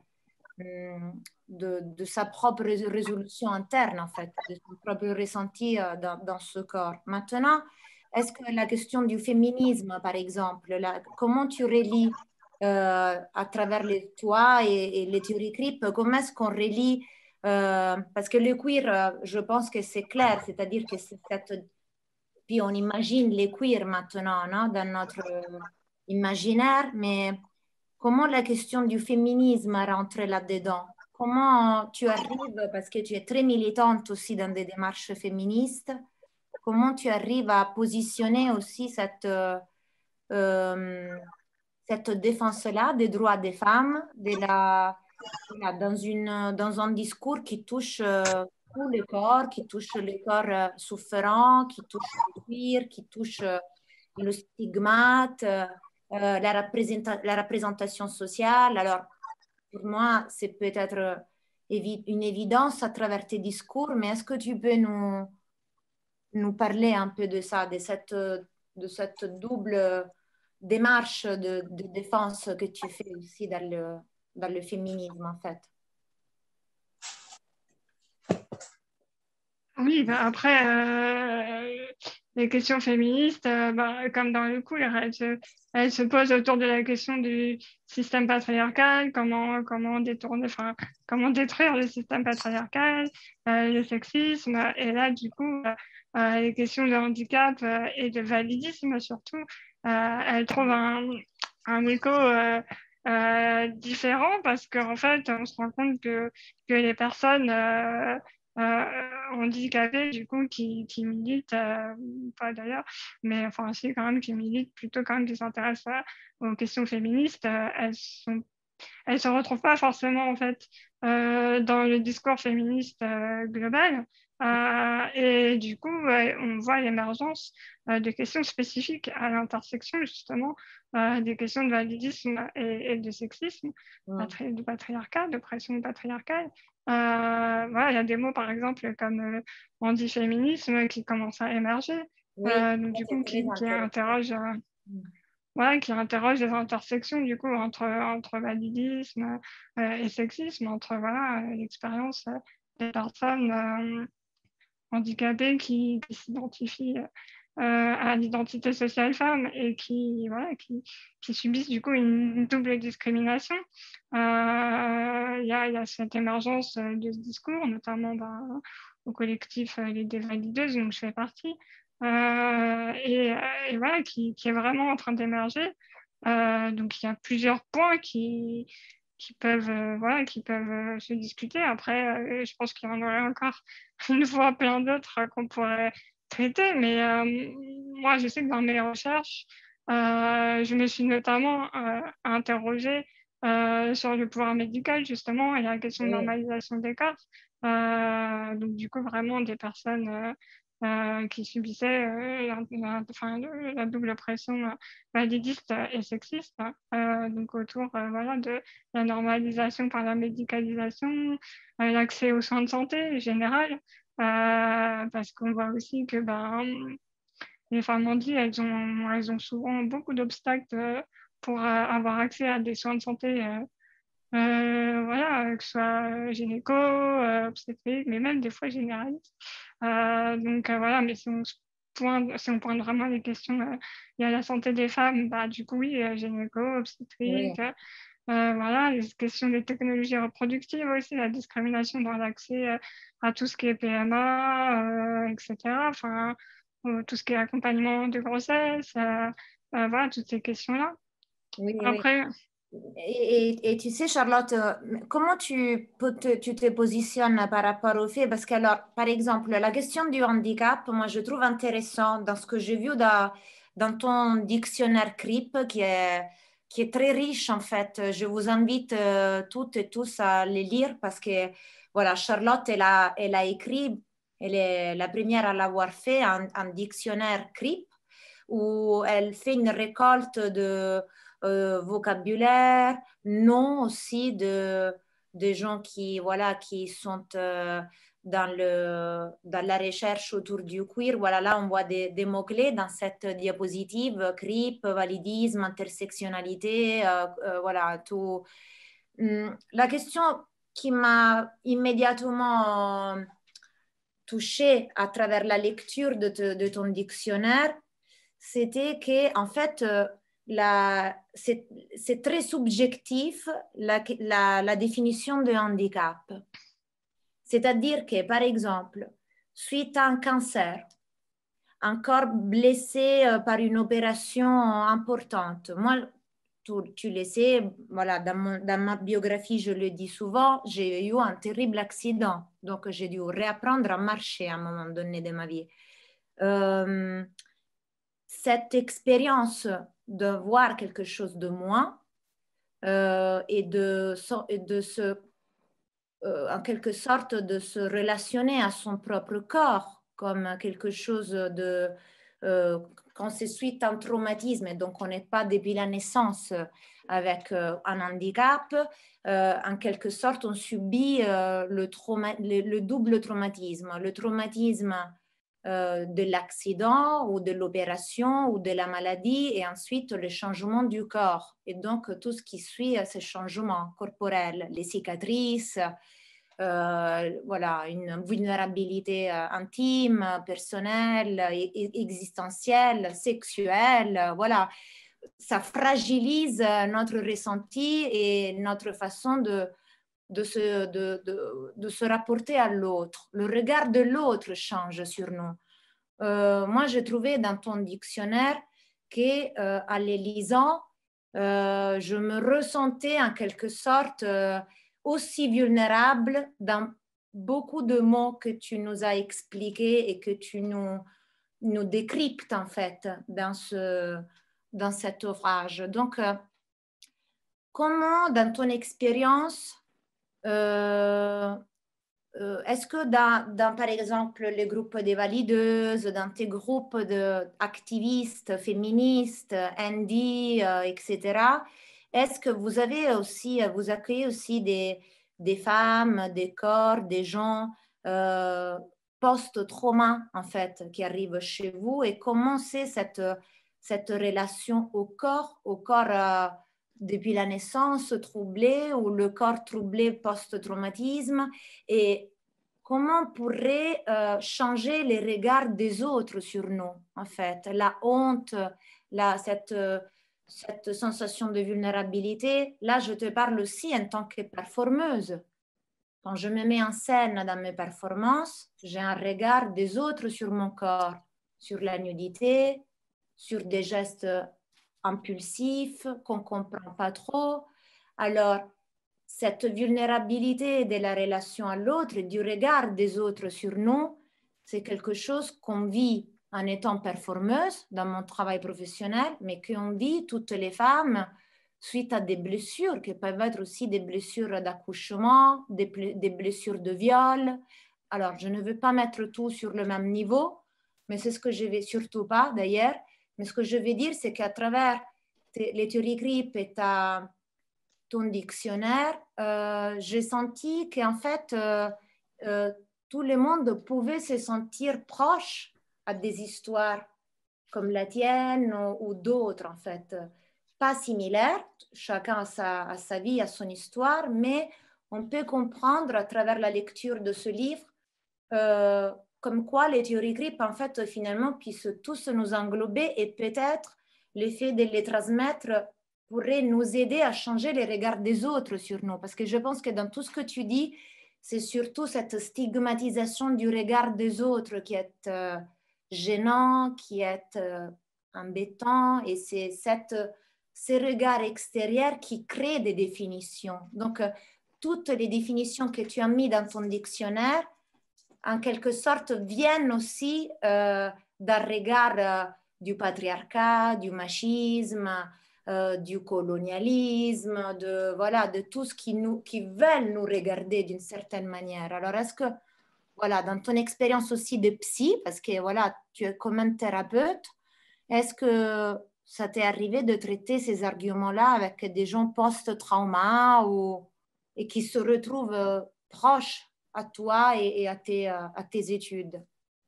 de, de sa propre résolution interne, en fait, de son propre ressenti euh, dans, dans ce corps. Maintenant, est-ce que la question du féminisme, par exemple, la, comment tu relis euh, à travers les, toi et, et les théories C R I P, comment est-ce qu'on relie euh, parce que le queer, euh, je pense que c'est clair, c'est-à-dire que c'est cette... Puis on imagine les queer maintenant, non, dans notre euh, imaginaire, mais comment la question du féminisme rentre là-dedans? Comment tu arrives, parce que tu es très militante aussi dans des démarches féministes, comment tu arrives à positionner aussi cette... euh, euh, cette défense-là des droits des femmes, de la, voilà, dans, une, dans un discours qui touche euh, tout le corps, qui touche le corps euh, souffrant, qui touche le cuir, qui touche euh, le stigmate, euh, la, représenta- la représentation sociale. Alors, pour moi, c'est peut-être évi- une évidence à travers tes discours, mais est-ce que tu peux nous, nous parler un peu de ça, de cette, de cette double démarche de, de défense que tu fais aussi dans le, dans le féminisme, en fait? Oui, bah après, euh, les questions féministes, euh, bah, comme dans le queer, elles se, elles se posent autour de la question du système patriarcal, comment, comment détourner, enfin, comment détruire le système patriarcal, euh, le sexisme, et là, du coup, euh, euh, les questions de handicap euh, et de validisme, surtout, euh, elles trouvent un, un écho euh, euh, différent parce qu'en fait, on se rend compte que, que les personnes euh, euh, handicapées, du coup, qui, qui militent, euh, pas d'ailleurs, mais enfin, aussi quand même, qui militent plutôt quand même, qui s'intéressent aux questions féministes, euh, elles sont elles ne se retrouvent pas forcément en fait euh, dans le discours féministe euh, global. Euh, et du coup, ouais, on voit l'émergence euh, de questions spécifiques à l'intersection justement euh, des questions de validisme et, et de sexisme, Mm. patri de patriarcat, de pression patriarcale. Euh, voilà, il y a des mots par exemple comme euh, anti-féminisme qui commencent à émerger, Oui, euh, donc, du c'est coup très qui, qui intéressant. interrogent euh, Mm. ouais, qui interroge les intersections du coup entre, entre validisme euh, et sexisme, entre voilà, euh, l'expérience euh, des personnes euh, handicapées qui, qui s'identifient à l'identité sociale femme et qui, voilà, qui, qui subissent du coup une, une double discrimination. Il y, y a cette émergence de ce discours, notamment ben, au collectif Les Dévalideuses, dont je fais partie, euh, et, et voilà, qui, qui est vraiment en train d'émerger. Euh, donc il y a plusieurs points qui, qui peuvent, euh, voilà, qui peuvent euh, se discuter. Après, euh, je pense qu'il y en aurait encore une fois plein d'autres qu'on pourrait traiter, mais euh, moi, je sais que dans mes recherches, euh, je me suis notamment euh, interrogée euh, sur le pouvoir médical, justement, et la question de normalisation des corps. Euh, donc, du coup, vraiment des personnes euh, euh, qui subissaient euh, la, la, enfin, la double pression euh, validiste et sexiste, euh, donc autour euh, voilà, de la normalisation par la médicalisation, euh, l'accès aux soins de santé général, euh, parce qu'on voit aussi que ben, les femmes handies, elles ont, elles ont souvent beaucoup d'obstacles pour euh, avoir accès à des soins de santé, euh, euh, voilà, que ce soit gynéco, euh, obstétrique, mais même des fois généraliste. Euh, donc euh, voilà, mais si on, pointe, si on pointe vraiment les questions, euh, il y a la santé des femmes, bah, du coup oui, euh, gynéco, obstétrique, oui. Euh, voilà, les questions des technologies reproductives aussi, la discrimination dans l'accès euh, à tout ce qui est P M A, euh, et cetera. Enfin, euh, tout ce qui est accompagnement de grossesse, euh, euh, voilà, toutes ces questions-là. Oui, Après. Oui. Et, et, et tu sais, Charlotte, comment tu, te, tu te positionnes par rapport au fait? Parce que, alors, par exemple, la question du handicap, moi, je trouve intéressant dans ce que j'ai vu dans, dans ton dictionnaire C R I P, qui est, qui est très riche, en fait. Je vous invite euh, toutes et tous à les lire parce que, voilà, Charlotte, elle a, elle a écrit, elle est la première à l'avoir fait, un, un dictionnaire C R I P où elle fait une récolte de Euh, vocabulaire, non aussi de, de gens qui, voilà, qui sont euh, dans, le, dans la recherche autour du queer. Voilà, là, on voit des, des mots-clés dans cette diapositive, C R I P, validisme, intersectionnalité, euh, euh, voilà, tout. La question qui m'a immédiatement touchée à travers la lecture de, te, de ton dictionnaire, c'était que, en fait, euh, c'est très subjectif la, la, la définition de handicap. C'est-à-dire que, par exemple, suite à un cancer, un corps blessé par une opération importante, moi, tu, tu le sais, voilà, dans, mon, dans ma biographie, je le dis souvent, j'ai eu un terrible accident, donc j'ai dû réapprendre à marcher à un moment donné de ma vie. Euh, cette expérience de voir quelque chose de moi euh, et de, de se, euh, en quelque sorte, de se relationner à son propre corps comme quelque chose de... Euh, quand c'est suite à un traumatisme, et donc on n'est pas depuis la naissance avec euh, un handicap, euh, en quelque sorte, on subit euh, le, trauma, le, le double traumatisme. Le traumatisme Euh, de l'accident ou de l'opération ou de la maladie et ensuite le changement du corps et donc tout ce qui suit à ces changements corporels, les cicatrices, euh, voilà, une vulnérabilité euh, intime, personnelle, existentielle, sexuelle, voilà, ça fragilise notre ressenti et notre façon de De se, de, de, de se rapporter à l'autre. Le regard de l'autre change sur nous. Euh, moi, j'ai trouvé dans ton dictionnaire qu'en euh, les lisant, euh, je me ressentais en quelque sorte euh, aussi vulnérable dans beaucoup de mots que tu nous as expliqués et que tu nous, nous décryptes en fait dans, ce, dans cet ouvrage. Donc, euh, comment dans ton expérience, euh, euh, est-ce que dans, dans, par exemple, les groupes des valideuses, dans tes groupes d'activistes, féministes, indie, euh, et cetera, est-ce que vous avez aussi, vous accueillez aussi des, des femmes, des corps, des gens euh, post-trauma, en fait, qui arrivent chez vous et comment c'est cette, cette relation au corps, au corps euh, depuis la naissance troublé ou le corps troublé post-traumatisme et comment on pourrait euh, changer les regards des autres sur nous, en fait. La honte, la, cette, euh, cette sensation de vulnérabilité. Là, je te parle aussi en tant que performeuse. Quand je me mets en scène dans mes performances, j'ai un regard des autres sur mon corps, sur la nudité, sur des gestes impulsifs qu'on ne comprend pas trop. Alors, cette vulnérabilité de la relation à l'autre, du regard des autres sur nous, c'est quelque chose qu'on vit en étant performeuse dans mon travail professionnel, mais qu'on vit toutes les femmes suite à des blessures qui peuvent être aussi des blessures d'accouchement, des, des blessures de viol. Alors, je ne veux pas mettre tout sur le même niveau, mais c'est ce que je ne vais surtout pas d'ailleurs. Mais ce que je veux dire, c'est qu'à travers les théories G R I P et ta, ton dictionnaire, euh, j'ai senti qu'en fait, euh, euh, tout le monde pouvait se sentir proche à des histoires comme la tienne ou, ou d'autres, en fait. Pas similaires, chacun a sa, a sa vie, a son histoire, mais on peut comprendre à travers la lecture de ce livre euh, comme quoi les théories G R I P, en fait, finalement, puissent tous nous englober et peut-être l'effet de les transmettre pourrait nous aider à changer les regards des autres sur nous. Parce que je pense que dans tout ce que tu dis, c'est surtout cette stigmatisation du regard des autres qui est euh, gênant, qui est euh, embêtant, et c'est cette, ces regards extérieurs qui créent des définitions. Donc, euh, toutes les définitions que tu as mises dans ton dictionnaire, en quelque sorte, viennent aussi euh, d'un regard euh, du patriarcat, du machisme, euh, du colonialisme, de, voilà, de tout ce qui, nous, qui veulent nous regarder d'une certaine manière. Alors, est-ce que, voilà, dans ton expérience aussi de psy, parce que voilà, tu es quand même thérapeute, est-ce que ça t'est arrivé de traiter ces arguments-là avec des gens post-trauma ou, et qui se retrouvent euh, proches à toi et, et à, tes, à tes études?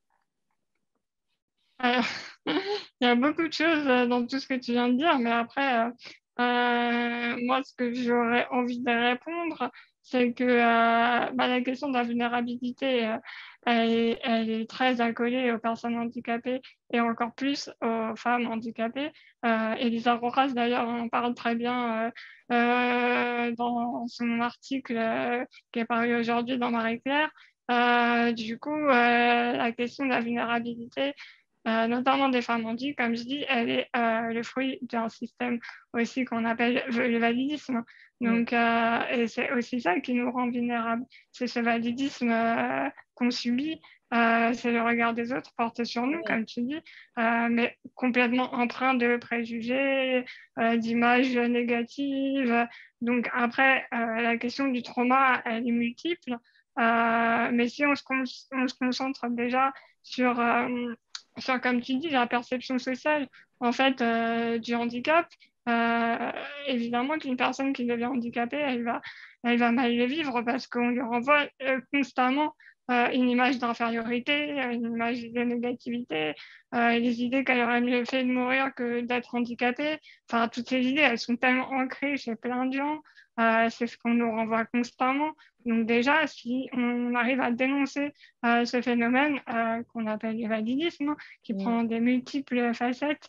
Alors, il y a beaucoup de choses dans tout ce que tu viens de dire, mais après, euh, euh, moi, ce que j'aurais envie de répondre, c'est que euh, bah, la question de la vulnérabilité, euh, elle, est, elle est très accolée aux personnes handicapées et encore plus aux femmes handicapées. Euh, Elisa Rojas, d'ailleurs, en parle très bien euh, euh, dans son article euh, qui est paru aujourd'hui dans Marie-Claire. Euh, du coup, euh, la question de la vulnérabilité, Euh, notamment des femmes handies, comme je dis, elle est euh, le fruit d'un système aussi qu'on appelle le validisme. Donc, euh, et c'est aussi ça qui nous rend vulnérables. C'est ce validisme euh, qu'on subit, euh, c'est le regard des autres porté sur nous, oui, comme tu dis, euh, mais complètement empreint de préjugés, euh, d'images négatives. Donc, après, euh, la question du trauma, elle est multiple. Euh, mais si on se, con on se concentre déjà sur... Euh, Sur, comme tu dis, la perception sociale en fait euh, du handicap, euh, évidemment qu'une personne qui devient handicapée, elle va, elle va mal le vivre parce qu'on lui renvoie euh, constamment euh, une image d'infériorité, une image de négativité, euh, les idées qu'elle aurait mieux fait de mourir que d'être handicapée. Enfin, toutes ces idées, elles sont tellement ancrées chez plein de gens. Euh, c'est ce qu'on nous renvoie constamment. Donc déjà, si on arrive à dénoncer euh, ce phénomène euh, qu'on appelle le validisme, qui mmh. prend des multiples facettes,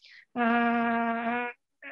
euh,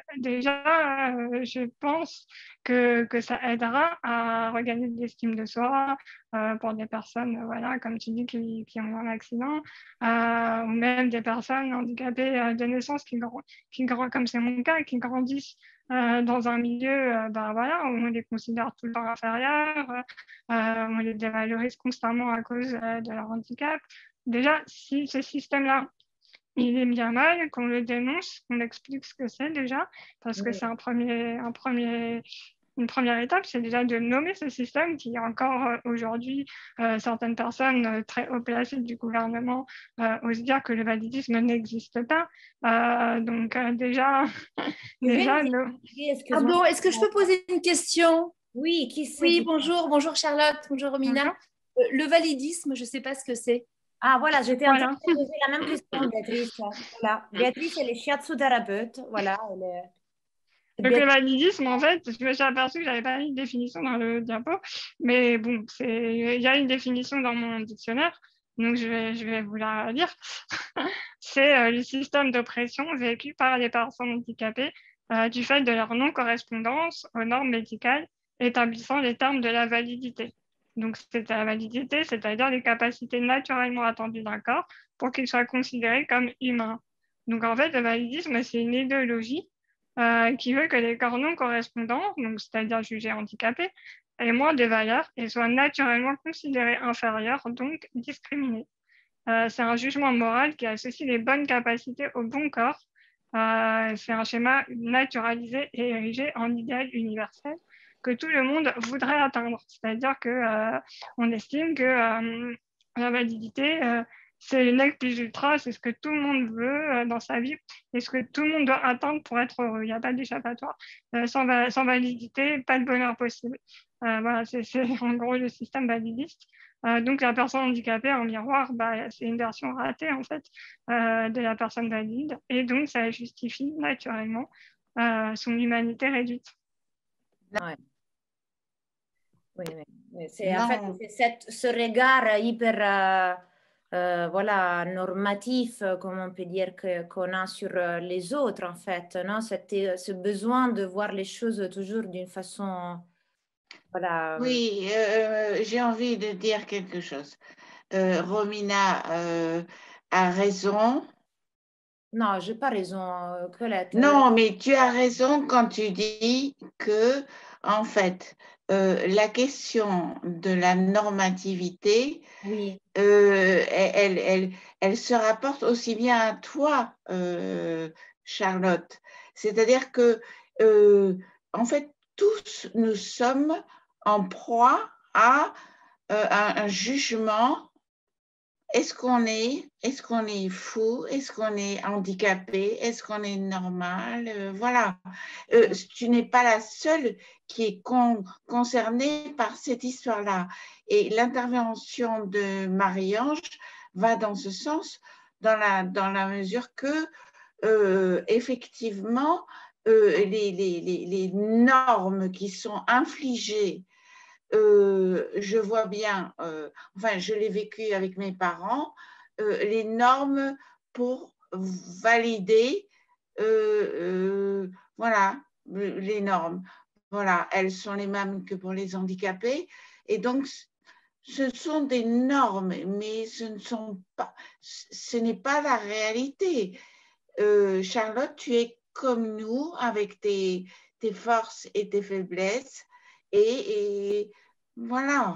déjà, euh, je pense que, que ça aidera à regagner de l'estime de soi euh, pour des personnes, euh, voilà, comme tu dis, qui, qui ont un accident, euh, ou même des personnes handicapées euh, de naissance qui, qui, comme c'est mon cas, qui grandissent euh, dans un milieu euh, ben, voilà, où on les considère tout le temps inférieurs, euh, on les dévalorise constamment à cause euh, de leur handicap. Déjà, si ce système-là, il est bien mal, qu'on le dénonce, qu'on explique ce que c'est déjà, parce oui. que c'est un premier, un premier, une première étape, c'est déjà de nommer ce système qui est encore euh, aujourd'hui, euh, certaines personnes euh, très haut placées du gouvernement euh, osent dire que le validisme n'existe pas. Euh, donc euh, déjà, déjà oui, pardon, est-ce que je peux poser une question? Oui, qui c'est? Oui, bonjour, bonjour Charlotte, bonjour Romina. Bonjour. Euh, le validisme, je ne sais pas ce que c'est. Ah voilà, j'étais en train de poser la même question, Béatrice. Voilà. Béatrice, elle est shiatsu thérapeute. Voilà, elle est... Donc, le validisme, en fait, je me suis aperçue que je n'avais pas mis de définition dans le diapo, mais bon, il y a une définition dans mon dictionnaire, donc je vais, je vais vous la lire. C'est euh, le système d'oppression vécu par les personnes handicapées euh, du fait de leur non-correspondance aux normes médicales établissant les termes de la validité. Donc, c'est la validité, c'est-à-dire les capacités naturellement attendues d'un corps pour qu'il soit considéré comme humain. Donc, en fait, le validisme, c'est une idéologie euh, qui veut que les corps non correspondants, donc c'est-à-dire jugés handicapés, aient moins de valeur et soient naturellement considérés inférieurs, donc discriminés. Euh, c'est un jugement moral qui associe les bonnes capacités au bon corps. Euh, c'est un schéma naturalisé et érigé en idéal universel que tout le monde voudrait atteindre. C'est-à-dire que euh, on estime que euh, la validité, euh, c'est le nec plus ultra, c'est ce que tout le monde veut euh, dans sa vie et ce que tout le monde doit atteindre pour être heureux. Il n'y a pas d'échappatoire. Euh, sans, va sans validité, pas de bonheur possible. Euh, voilà, c'est en gros le système validiste. Euh, donc, la personne handicapée en miroir, bah, c'est une version ratée en fait euh, de la personne valide et donc ça justifie naturellement euh, son humanité réduite. Ouais. Oui, oui. C'est en fait cette, ce regard hyper euh, euh, voilà, normatif, comme on peut dire qu'on a sur les autres en fait, non? C'était ce besoin de voir les choses toujours d'une façon voilà. Oui, euh, j'ai envie de dire quelque chose. Euh, Romina euh, a raison. Non, j'ai pas raison, Colette. Non, mais tu as raison quand tu dis que, en fait, euh, la question de la normativité, oui. euh, elle, elle, elle se rapporte aussi bien à toi, euh, Charlotte. C'est-à-dire que, euh, en fait, tous nous sommes en proie à, euh, à un jugement. Est-ce qu'on est, est-ce qu'on est fou? Est-ce qu'on est handicapé? Est-ce qu'on est normal? euh, Voilà. Euh, tu n'es pas la seule qui est con, concernée par cette histoire-là. Et l'intervention de Marie-Ange va dans ce sens, dans la, dans la mesure que, euh, effectivement, euh, les, les, les, les normes qui sont infligées, Euh, je vois bien, euh, enfin, je l'ai vécu avec mes parents, euh, les normes pour valider, euh, euh, voilà, les normes. Voilà, elles sont les mêmes que pour les handicapés. Et donc, ce sont des normes, mais ce ne sont pas, ce n'est pas la réalité. Euh, Charlotte, tu es comme nous, avec tes, tes forces et tes faiblesses. Et, et voilà.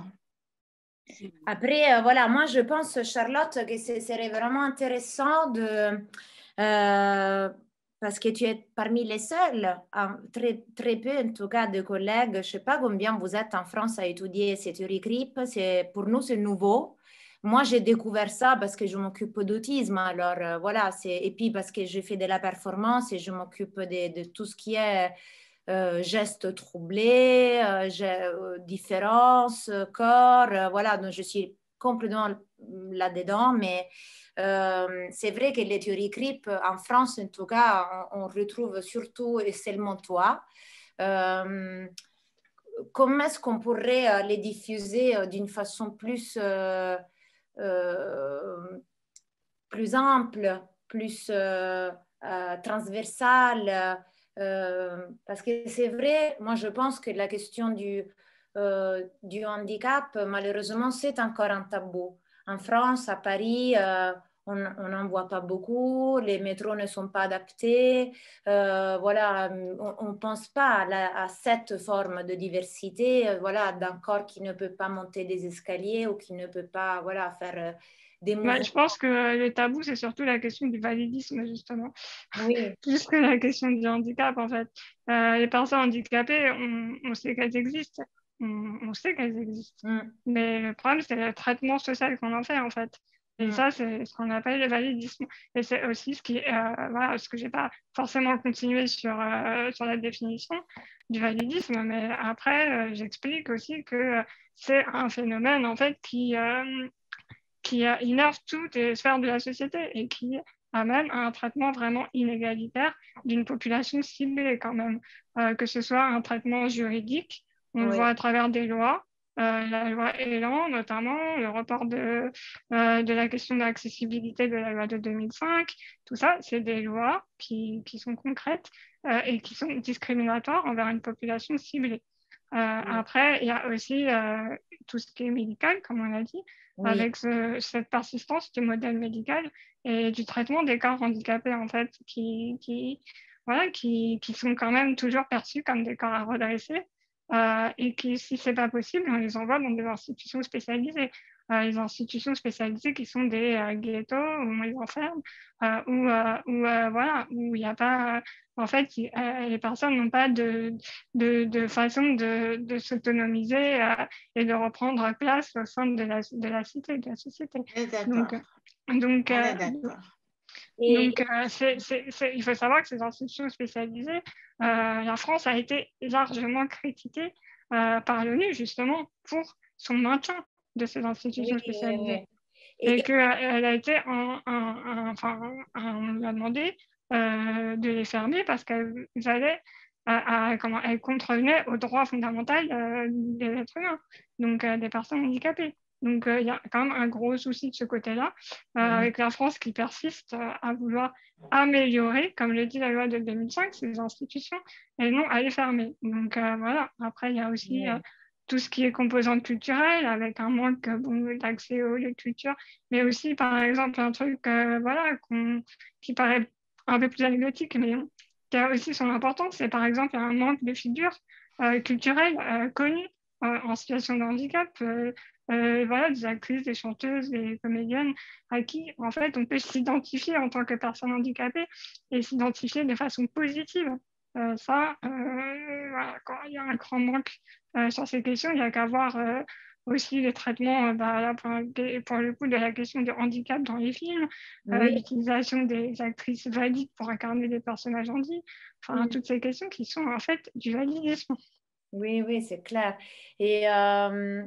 Après, euh, voilà, moi je pense, Charlotte, que ce serait vraiment intéressant de, euh, parce que tu es parmi les seuls, hein, très, très peu en tout cas de collègues, je ne sais pas combien vous êtes en France à étudier ces théories C R I P, pour nous c'est nouveau. Moi j'ai découvert ça parce que je m'occupe d'autisme, alors euh, voilà, et puis parce que je fais de la performance et je m'occupe de, de tout ce qui est euh, gestes troublés, euh, euh, différences, corps, euh, voilà, donc je suis complètement là-dedans, mais euh, c'est vrai que les théories C R I P en France, en tout cas, on, on retrouve surtout et seulement toi. Euh, comment est-ce qu'on pourrait euh, les diffuser euh, d'une façon plus, euh, euh, plus ample, plus euh, euh, transversale? Euh, parce que c'est vrai, moi je pense que la question du, euh, du handicap, malheureusement, c'est encore un tabou. En France, à Paris, euh, on n'en voit pas beaucoup, les métros ne sont pas adaptés, euh, voilà, on ne pense pas à, la, à cette forme de diversité, euh, voilà, d'un corps qui ne peut pas monter des escaliers ou qui ne peut pas, voilà, faire des mouvements. Bah, je pense que le tabou, c'est surtout la question du validisme, justement. Oui. Plus que la question du handicap, en fait. Euh, les personnes handicapées, on, on sait qu'elles existent. On, on sait qu'elles existent. Mm. Mais le problème, c'est le traitement social qu'on en fait, en fait. Et mm. ça, c'est ce qu'on appelle le validisme. Et c'est aussi ce qui, euh, voilà, ce que j'ai pas forcément continué sur, euh, sur la définition du validisme, mais après, euh, j'explique aussi que c'est un phénomène, en fait, qui... Euh, qui innerve toutes les sphères de la société et qui amène à un traitement vraiment inégalitaire d'une population ciblée quand même, euh, que ce soit un traitement juridique, on oui. le voit à travers des lois, euh, la loi Elan notamment, le report de, euh, de la question de l'accessibilité de la loi de deux mille cinq, tout ça, c'est des lois qui, qui sont concrètes euh, et qui sont discriminatoires envers une population ciblée. Euh, oui. Après, il y a aussi euh, tout ce qui est médical, comme on l'a dit, oui. avec ce, cette persistance du modèle médical et du traitement des corps handicapés, en fait, qui, qui, voilà, qui, qui sont quand même toujours perçus comme des corps à redresser euh, et qui, si c'est pas possible, on les envoie dans des institutions spécialisées. Euh, les institutions spécialisées qui sont des euh, ghettos où on les enferme, euh, où, euh, où euh, voilà, où il n'y a pas... Euh, en fait, il, euh, les personnes n'ont pas de, de, de façon de, de s'autonomiser euh, et de reprendre place au sein de la, de la cité, de la société. Donc, donc, euh, donc euh, c'est, c'est, c'est, il faut savoir que ces institutions spécialisées, euh, la France a été largement critiquée euh, par l'ONU justement pour son maintien de ces institutions oui, spécialisées. Et, et qu'elle a été, en, en, en, enfin, on lui a demandé euh, de les fermer parce qu'elles allaient, à, à, comment, elles contrevenaient au droit fondamental euh, des êtres humains, donc euh, des personnes handicapées. Donc, il euh, y a quand même un gros souci de ce côté-là, euh, mmh. avec la France qui persiste euh, à vouloir améliorer, comme le dit la loi de deux mille cinq, ces institutions, et non à les fermer. Donc, euh, voilà. Après, il y a aussi... Mmh. Euh, tout ce qui est composante culturelle, avec un manque bon, d'accès aux lieux de culture, mais aussi, par exemple, un truc euh, voilà, qu'on, qui paraît un peu plus anecdotique, mais qui a aussi son importance, c'est par exemple un manque de figures euh, culturelles euh, connues euh, en situation de handicap, euh, euh, voilà, des actrices, des chanteuses, des comédiennes, à qui, en fait, on peut s'identifier en tant que personne handicapée et s'identifier de façon positive. Euh, ça, euh, voilà, quand il y a un grand manque euh, sur ces questions, il n'y a qu'à voir euh, aussi les traitements euh, bah, là, pour, pour le coup de la question du handicap dans les films, oui. euh, l'utilisation des actrices valides pour incarner des personnages handicapés, enfin oui. toutes ces questions qui sont en fait du validisme. Oui, oui, c'est clair. Et, euh,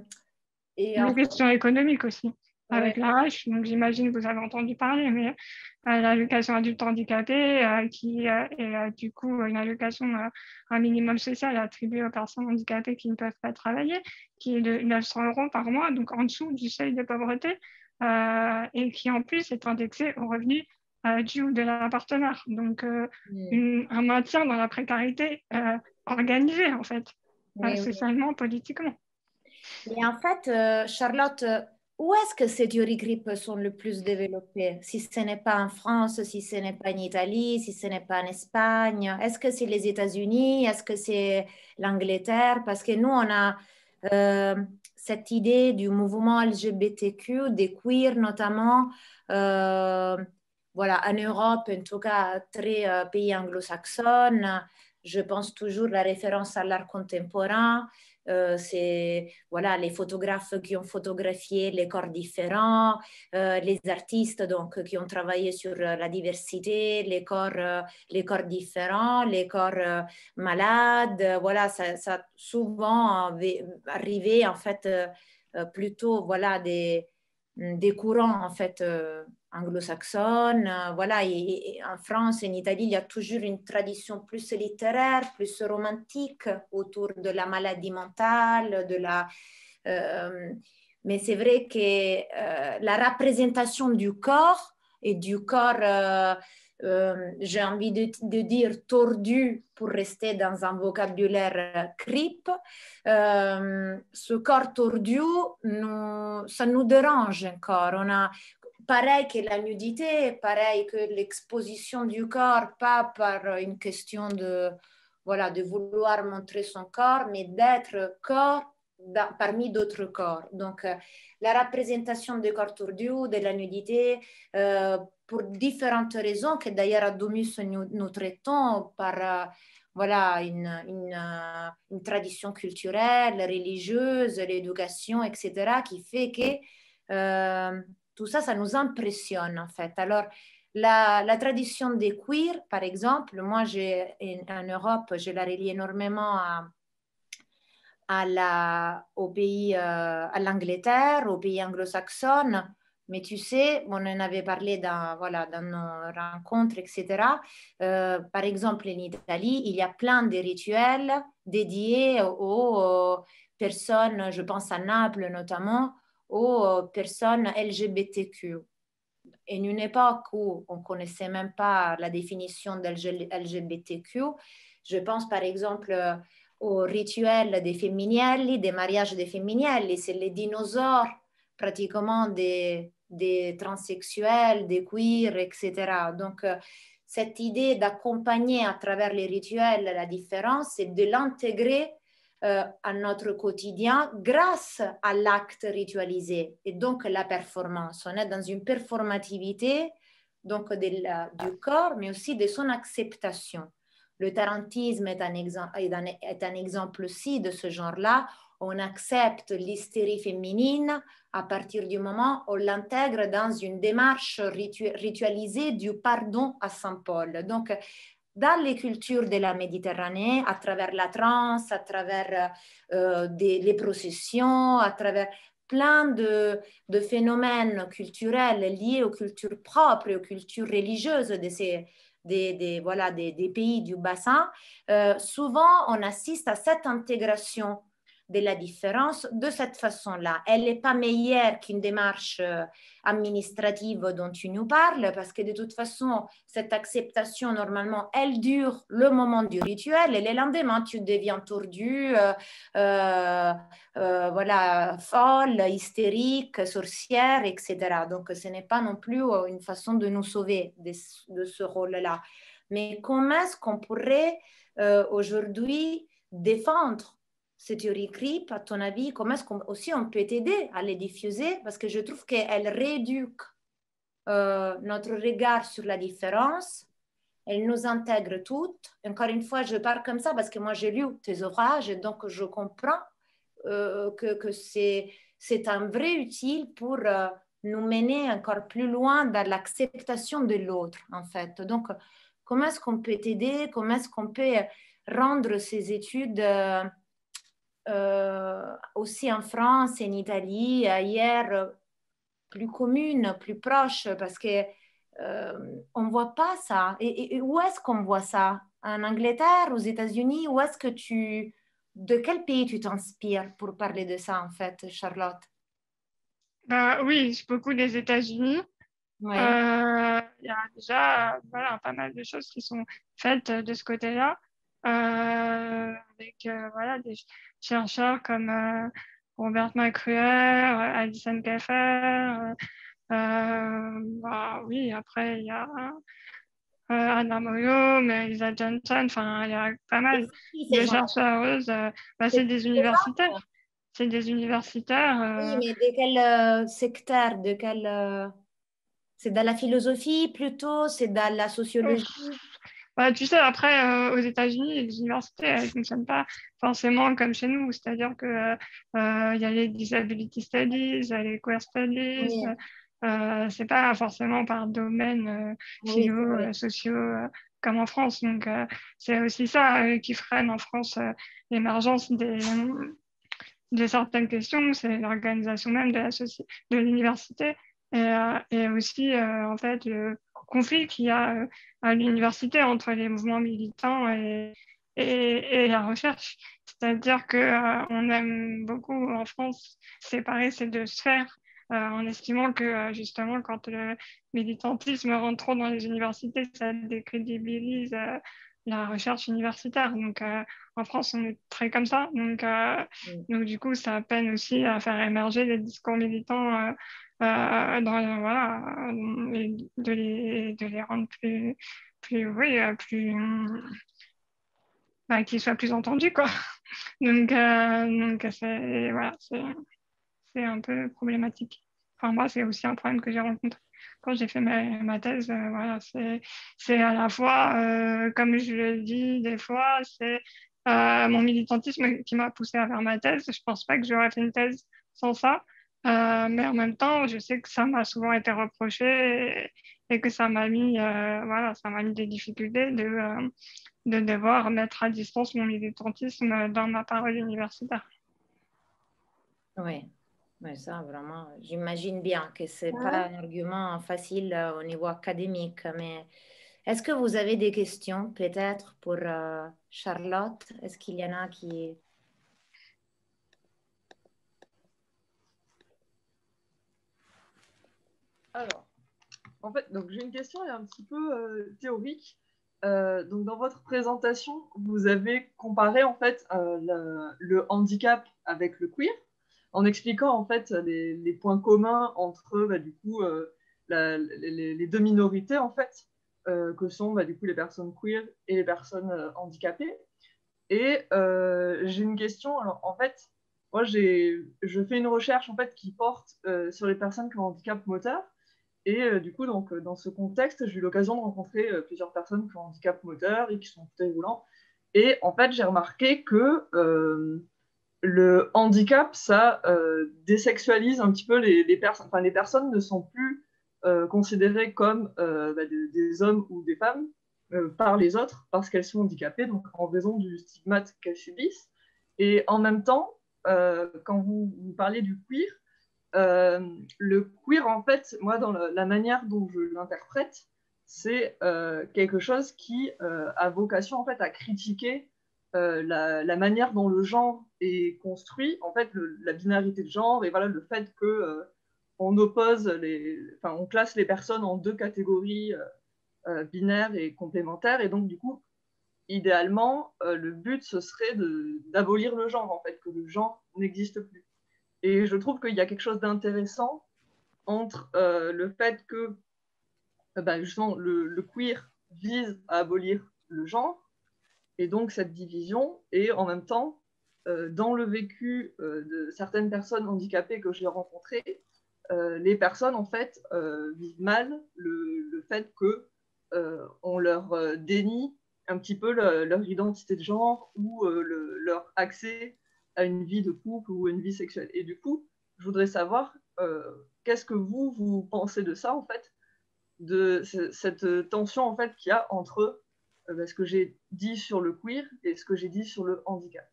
et les en... questions économiques aussi. Avec ouais. l'A H, donc j'imagine que vous avez entendu parler, mais euh, l'allocation adulte handicapé, euh, qui euh, est euh, du coup une allocation, euh, un minimum social attribué aux personnes handicapées qui ne peuvent pas travailler, qui est de neuf cents euros par mois, donc en dessous du seuil de pauvreté, euh, et qui en plus est indexé aux revenus euh, du ou de la partenaire. Donc euh, mmh. une, un maintien dans la précarité euh, organisée, en fait, oui, euh, socialement, oui. politiquement. Et en fait, euh, Charlotte, où est-ce que ces théories GRIP sont le plus développées? Si ce n'est pas en France, si ce n'est pas en Italie, si ce n'est pas en Espagne, est-ce que c'est les États-Unis? Est-ce que c'est l'Angleterre? Parce que nous, on a euh, cette idée du mouvement L G B T Q, des queers notamment, euh, voilà, en Europe, en tout cas, très euh, pays anglo-saxons. Je pense toujours la référence à l'art contemporain. Euh, c'est voilà, les photographes qui ont photographié les corps différents, euh, les artistes donc, qui ont travaillé sur euh, la diversité, les corps, euh, les corps différents, les corps euh, malades. Voilà, ça, ça a souvent arrivé en fait euh, plutôt voilà, des, des courants en fait euh, anglo-saxonnes. Voilà, et, et en France et en Italie, il y a toujours une tradition plus littéraire, plus romantique autour de la maladie mentale, de la... Euh, mais c'est vrai que euh, la représentation du corps et du corps, euh, euh, j'ai envie de, de dire tordu pour rester dans un vocabulaire crip, euh, ce corps tordu, nous, ça nous dérange encore. On a pareil que la nudité, pareil que l'exposition du corps, pas par une question de, voilà, de vouloir montrer son corps, mais d'être corps dans, parmi d'autres corps. Donc, euh, la représentation du corps tordu, de la nudité, euh, pour différentes raisons que d'ailleurs à Domus nous, nous traitons par... Euh, voilà, une, une, euh, une tradition culturelle, religieuse, l'éducation, et cetera, qui fait que euh, tout ça, ça nous impressionne en fait. Alors, la, la tradition des queers, par exemple, moi, j'ai, en Europe, je la relie énormément à, à la, au pays, euh, à l'Angleterre, aux pays anglo-saxons, Mais tu sais, on en avait parlé dans, voilà, dans nos rencontres, et cetera. Euh, par exemple, en Italie, il y a plein de rituels dédiés aux, aux personnes, je pense à Naples notamment, aux personnes L G B T Q. En une époque où on ne connaissait même pas la définition d'L G B T Q, je pense par exemple au rituel des femminelli, des mariages des femminelli, c'est les dinosaures pratiquement des, des transsexuels, des queers, et cetera. Donc, euh, cette idée d'accompagner à travers les rituels la différence et de l'intégrer euh, à notre quotidien grâce à l'acte ritualisé et donc la performance. On est dans une performativité donc de la, du corps, mais aussi de son acceptation. Le tarantisme est un, exemple, est un, est un exemple aussi de ce genre-là. On accepte l'hystérie féminine à partir du moment où on l'intègre dans une démarche ritu ritualisée du pardon à Saint Paul. Donc, dans les cultures de la Méditerranée, à travers la transe, à travers euh, des, les processions, à travers plein de, de phénomènes culturels liés aux cultures propres et aux cultures religieuses de ces Des, des, voilà, des, des pays du bassin, euh, souvent on assiste à cette intégration de la différence de cette façon-là. Elle n'est pas meilleure qu'une démarche euh, administrative dont tu nous parles, parce que de toute façon, cette acceptation, normalement, elle dure le moment du rituel et le lendemain, tu deviens tordu, euh, euh, euh, voilà, folle, hystérique, sorcière, et cetera. Donc, ce n'est pas non plus une façon de nous sauver de, de ce rôle-là. Mais comment est-ce qu'on pourrait euh, aujourd'hui défendre cette théorie C R I P, à ton avis, comment est-ce qu'on aussi on peut t'aider à les diffuser? Parce que je trouve qu'elle rééduque euh, notre regard sur la différence, elle nous intègre toutes. Encore une fois, je parle comme ça parce que moi j'ai lu tes ouvrages et donc je comprends euh, que, que c'est, c'est un vrai utile pour euh, nous mener encore plus loin dans l'acceptation de l'autre, en fait. Donc, comment est-ce qu'on peut t'aider? Comment est-ce qu'on peut rendre ces études euh, euh, aussi en France, en Italie, ailleurs, plus communes, plus proches, parce que euh, on voit pas ça. Et, et où est-ce qu'on voit ça? En Angleterre, aux États-Unis? Où est-ce que tu, de quel pays tu t'inspires pour parler de ça en fait, Charlotte? Bah, oui, beaucoup des États-Unis. Oui. Euh, Il y a déjà voilà, pas mal de choses qui sont faites de ce côté-là, euh, avec euh, voilà, des chercheurs comme euh, Robert McCruer, Alison Keffer. Euh, euh, bah, oui, après, il y a euh, Anna Moyo, Melissa Johnson, enfin, il y a pas Et mal qui, ces de gens-là? chercheuses. Euh, bah, C'est c'est des universitaires. C'est des universitaires. Oui, Euh, mais de quel euh, secteur? De quel, euh, c'est dans la philosophie plutôt? C'est dans la sociologie? Bah, tu sais, après, euh, aux États-Unis, les universités, elles ne fonctionnent pas forcément comme chez nous. C'est-à-dire que euh, euh, il y a les disability studies, il y a les queer studies. Oui, Euh, c'est pas forcément par domaine euh, oui, philo, c'est euh, vrai. sociaux, euh, comme en France. Donc, euh, c'est aussi ça euh, qui freine en France euh, l'émergence des, de certaines questions. C'est l'organisation même de la soci- de l'université et, euh, et aussi, euh, en fait, le conflit qu'il y a euh, à l'université entre les mouvements militants et, et, et la recherche. C'est-à-dire que euh, on aime beaucoup en France séparer ces deux sphères euh, en estimant que euh, justement quand le militantisme rentre trop dans les universités, ça décrédibilise euh, la recherche universitaire. Donc euh, en France, on est très comme ça. Donc, euh, Oui. donc du coup, ça peine aussi à faire émerger les discours militants euh, euh, dans, voilà, et de les, de les rendre plus, plus, oui, euh, plus, bah, qu'ils soient plus entendus, quoi. Donc, euh, donc c'est, voilà, c'est, c'est un peu problématique. Enfin, moi, c'est aussi un problème que j'ai rencontré quand j'ai fait ma, ma thèse. Euh, voilà, c'est, c'est à la fois, euh, comme je le dis des fois, c'est euh, mon militantisme qui m'a poussé à faire ma thèse. Je pense pas que j'aurais fait une thèse sans ça. Euh, mais en même temps, je sais que ça m'a souvent été reproché et, et que ça m'a mis, euh, voilà, ça m'a mis des difficultés de, euh, de devoir mettre à distance mon militantisme dans ma parole universitaire. Oui. Mais ça, vraiment, j'imagine bien que ce n'est pas Ouais. un argument facile euh, au niveau académique, mais est-ce que vous avez des questions peut-être pour euh, Charlotte? Est-ce qu'il y en a qui... Alors, en fait, donc j'ai une question est un petit peu euh, théorique. Euh, donc dans votre présentation, vous avez comparé en fait euh, le, le handicap avec le queer, en expliquant en fait les, les points communs entre bah, du coup euh, la, les, les, deux minorités en fait, euh, que sont bah, du coup les personnes queer et les personnes euh, handicapées. Et euh, j'ai une question. Alors en fait, moi j'ai, je fais une recherche en fait qui porte euh, sur les personnes qui ont un handicap moteur. Et euh, du coup, donc, euh, dans ce contexte, j'ai eu l'occasion de rencontrer euh, plusieurs personnes qui ont un handicap moteur et qui sont en fauteuil roulant. Et en fait, j'ai remarqué que euh, le handicap, ça euh, désexualise un petit peu les, les personnes. Enfin, les personnes ne sont plus euh, considérées comme euh, bah, des, des hommes ou des femmes euh, par les autres parce qu'elles sont handicapées, donc en raison du stigmate qu'elles subissent. Et en même temps, euh, quand vous, vous parlez du queer, euh, le queer, en fait, moi, dans la, la manière dont je l'interprète, c'est euh, quelque chose qui euh, a vocation, en fait, à critiquer euh, la, la, manière dont le genre est construit, en fait, le, la binarité de genre, et voilà, le fait que euh, on oppose les, enfin, on classe les personnes en deux catégories euh, euh, binaires et complémentaires, et donc, du coup, idéalement, euh, le but, ce serait d'abolir le genre, en fait, que le genre n'existe plus. Et je trouve qu'il y a quelque chose d'intéressant entre euh, le fait que euh, bah, justement le, le queer vise à abolir le genre et donc cette division, et en même temps, euh, dans le vécu euh, de certaines personnes handicapées que j'ai rencontrées, euh, les personnes en fait euh, vivent mal le, le fait que euh, on leur euh, dénie un petit peu le, leur identité de genre ou euh, le, leur accès à une vie de couple ou une vie sexuelle. Et du coup, je voudrais savoir euh, qu'est-ce que vous, vous pensez de ça en fait, de c- cette tension en fait qu'il y a entre euh, ce que j'ai dit sur le queer et ce que j'ai dit sur le handicap.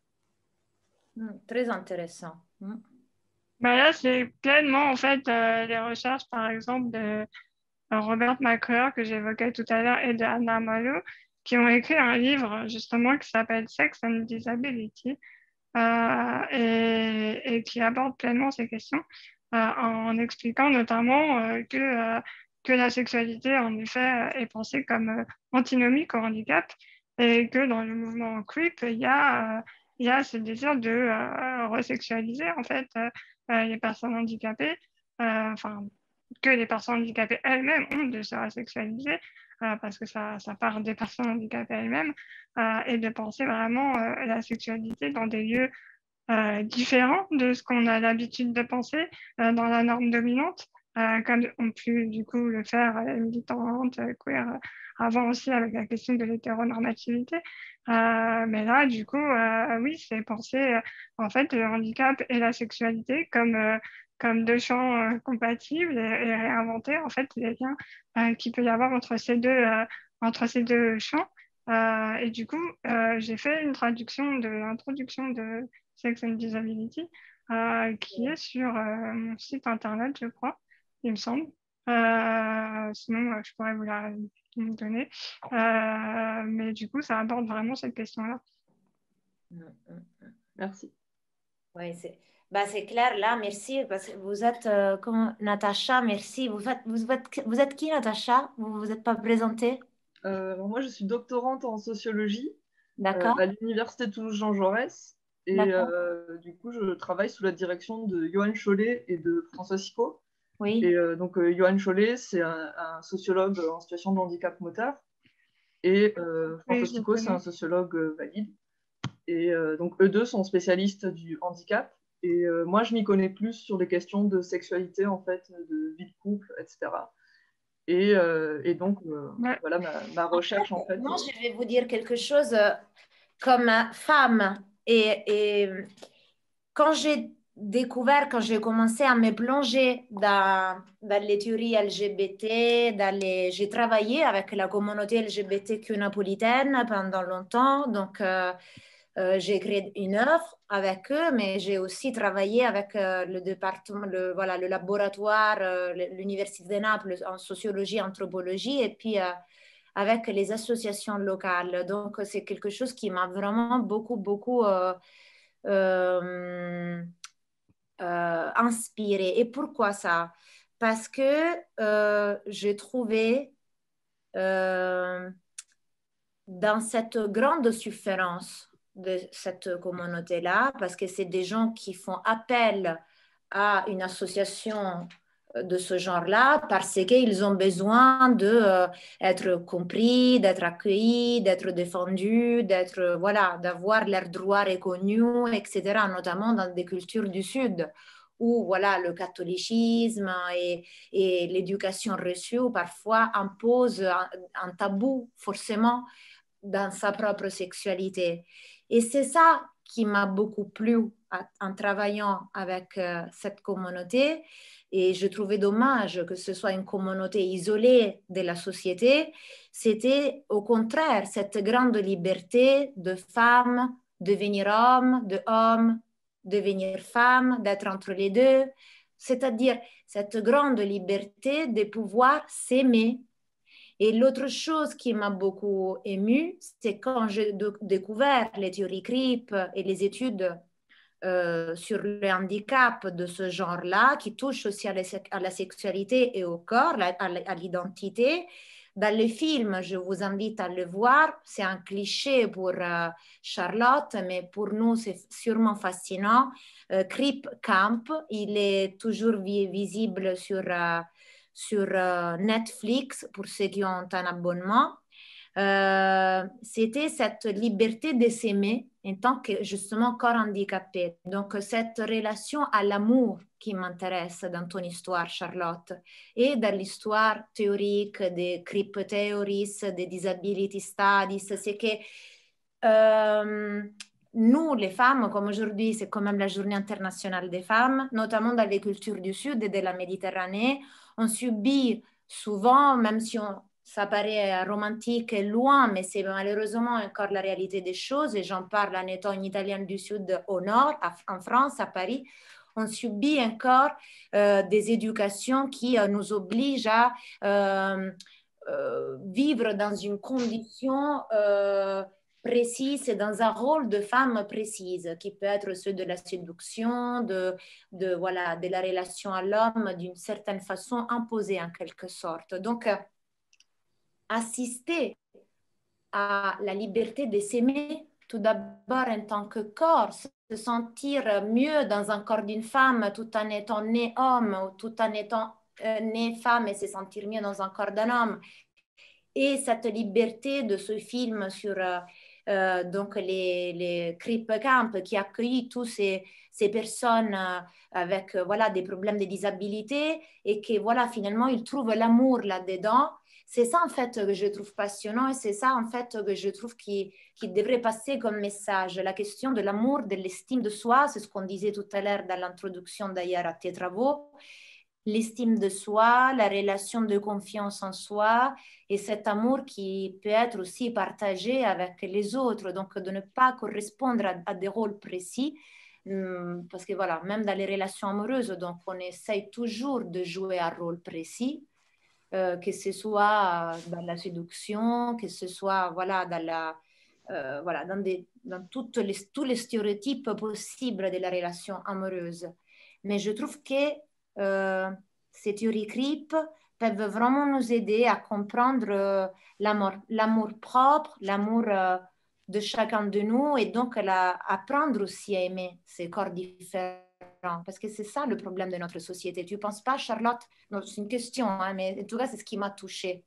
Mm, très intéressant. Mm. Bah là, c'est pleinement en fait euh, les recherches, par exemple, de euh, Robert McClure que j'évoquais tout à l'heure et de Anna Malo, qui ont écrit un livre justement qui s'appelle Sex and Disability euh, et, et qui aborde pleinement ces questions euh, en expliquant notamment euh, que, euh, que la sexualité en effet euh, est pensée comme euh, antinomique au handicap et que dans le mouvement creep, il y a, euh, il y a ce désir de euh, resexualiser en fait euh, euh, les personnes handicapées, euh, enfin que les personnes handicapées elles-mêmes ont de se resexualiser euh, parce que ça, ça part des personnes handicapées elles-mêmes euh, et de penser vraiment euh, la sexualité dans des lieux euh, différents de ce qu'on a l'habitude de penser euh, dans la norme dominante, euh, comme ont pu du coup le faire les militantes euh, queer euh, avant aussi avec la question de l'hétéronormativité. Euh, mais là, du coup, euh, oui, c'est penser euh, en fait le handicap et la sexualité comme euh, comme deux champs euh, compatibles et, et réinventer en fait les liens euh, qu'il peut y avoir entre ces deux euh, entre ces deux champs. Euh, et du coup, euh, j'ai fait une traduction de l'introduction de Sex and Disability, euh, qui est sur euh, mon site internet, je crois, il me semble. Euh, sinon, euh, je pourrais vous la vous donner. Euh, mais du coup, ça aborde vraiment cette question-là. Mm, mm. Merci. Oui, c'est bah, c'est clair là, merci, parce que vous êtes euh, comme Natacha, merci. Vous faites, vous êtes, vous êtes qui, Natacha? Vous ne vous êtes pas présentée? Euh, alors moi, je suis doctorante en sociologie euh, D'accord, à l'Université Toulouse-Jean Jaurès. Et d'accord, euh, du coup, je travaille sous la direction de Johan Chollet et de François Sicot. Et oui, euh, donc, euh, Johan Chollet, c'est un, un sociologue en situation de handicap moteur. Et euh, Oui, François je le Sicot, c'est un connais. sociologue euh, valide. Et euh, donc, eux deux sont spécialistes du handicap. Et euh, moi, je m'y connais plus sur les questions de sexualité, en fait, de vie de couple, et cetera. Et, euh, et donc, euh, Ouais. voilà ma, ma en recherche, en fait, fait. moi, Euh, je vais vous dire quelque chose euh, comme femme. Et, et quand j'ai découvert, quand j'ai commencé à me plonger dans, dans les théories L G B T, dans les... j'ai travaillé avec la communauté L G B T Q napolitaine pendant longtemps. Donc, euh, Euh, j'ai créé une œuvre avec eux, mais j'ai aussi travaillé avec euh, le département, le, voilà, le laboratoire, euh, l'Université de Naples en sociologie, anthropologie, et puis euh, avec les associations locales. Donc, c'est quelque chose qui m'a vraiment beaucoup, beaucoup euh, euh, euh, inspiré. Et pourquoi ça? Parce que euh, j'ai trouvé euh, dans cette grande souffrance de cette communauté-là, parce que c'est des gens qui font appel à une association de ce genre-là parce qu'ils ont besoin d'être euh, compris, d'être accueillis, d'être défendus, d'être, voilà, d'avoir leurs droits reconnus, et cetera, notamment dans des cultures du Sud où voilà, le catholicisme et, et l'éducation reçue parfois imposent un, un tabou forcément dans sa propre sexualité. Et c'est ça qui m'a beaucoup plu en travaillant avec euh, cette communauté. Et je trouvais dommage que ce soit une communauté isolée de la société. C'était au contraire cette grande liberté de femmes devenir homme, de homme devenir femme, d'être entre les deux. C'est-à-dire cette grande liberté de pouvoir s'aimer. Et l'autre chose qui m'a beaucoup émue, c'est quand j'ai découvert les théories C R I P et les études euh, sur le handicap de ce genre-là, qui touchent aussi à la, à la sexualité et au corps, à l'identité. Dans le film, je vous invite à le voir. C'est un cliché pour euh, Charlotte, mais pour nous, c'est sûrement fascinant. Euh, C R I P Camp, il est toujours vi visible sur... Euh, sur euh, Netflix pour ceux qui ont un abonnement. Euh, c'était cette liberté de s'aimer en tant que justement corps handicapé. Donc cette relation à l'amour qui m'intéresse dans ton histoire, Charlotte, et dans l'histoire théorique des C R I P Theories, des Disability Studies, c'est que euh, nous, les femmes, comme aujourd'hui, c'est quand même la journée internationale des femmes, notamment dans les cultures du Sud et de la Méditerranée, on subit souvent, même si on, ça paraît romantique et loin, mais c'est malheureusement encore la réalité des choses, et j'en parle en étant une Italienne du Sud au nord, à, en France, à Paris, on subit encore euh, des éducations qui euh, nous obligent à euh, euh, vivre dans une condition euh, précise et dans un rôle de femme précise, qui peut être celui de la séduction, de, de, voilà, de la relation à l'homme d'une certaine façon imposée en quelque sorte. Donc, euh, assister à la liberté de s'aimer, tout d'abord en tant que corps, se sentir mieux dans un corps d'une femme tout en étant né homme ou tout en étant euh, né femme et se sentir mieux dans un corps d'un homme. Et cette liberté de ce film sur euh, euh, donc les, les C R I P Camp qui accueillent toutes ces, ces personnes euh, avec euh, voilà, des problèmes de disabilité et que voilà, finalement ils trouvent l'amour là-dedans. C'est ça en fait que je trouve passionnant et c'est ça en fait que je trouve qui, qui devrait passer comme message. La question de l'amour, de l'estime de soi, c'est ce qu'on disait tout à l'heure dans l'introduction d'ailleurs à tes travaux. L'estime de soi, la relation de confiance en soi et cet amour qui peut être aussi partagé avec les autres. Donc, de ne pas correspondre à, à des rôles précis. Parce que voilà, même dans les relations amoureuses, donc on essaye toujours de jouer un rôle précis, euh, que ce soit dans la séduction, que ce soit voilà, dans, la, euh, voilà, dans, des, dans toutes les, tous les stéréotypes possibles de la relation amoureuse. Mais je trouve que euh, ces théories C R I P peuvent vraiment nous aider à comprendre euh, l'amour, l'amour propre, l'amour euh, de chacun de nous et donc la, apprendre aussi à aimer ces corps différents. Parce que c'est ça le problème de notre société. Tu ne penses pas, Charlotte? Non, c'est une question, hein, mais en tout cas, c'est ce qui m'a touchée.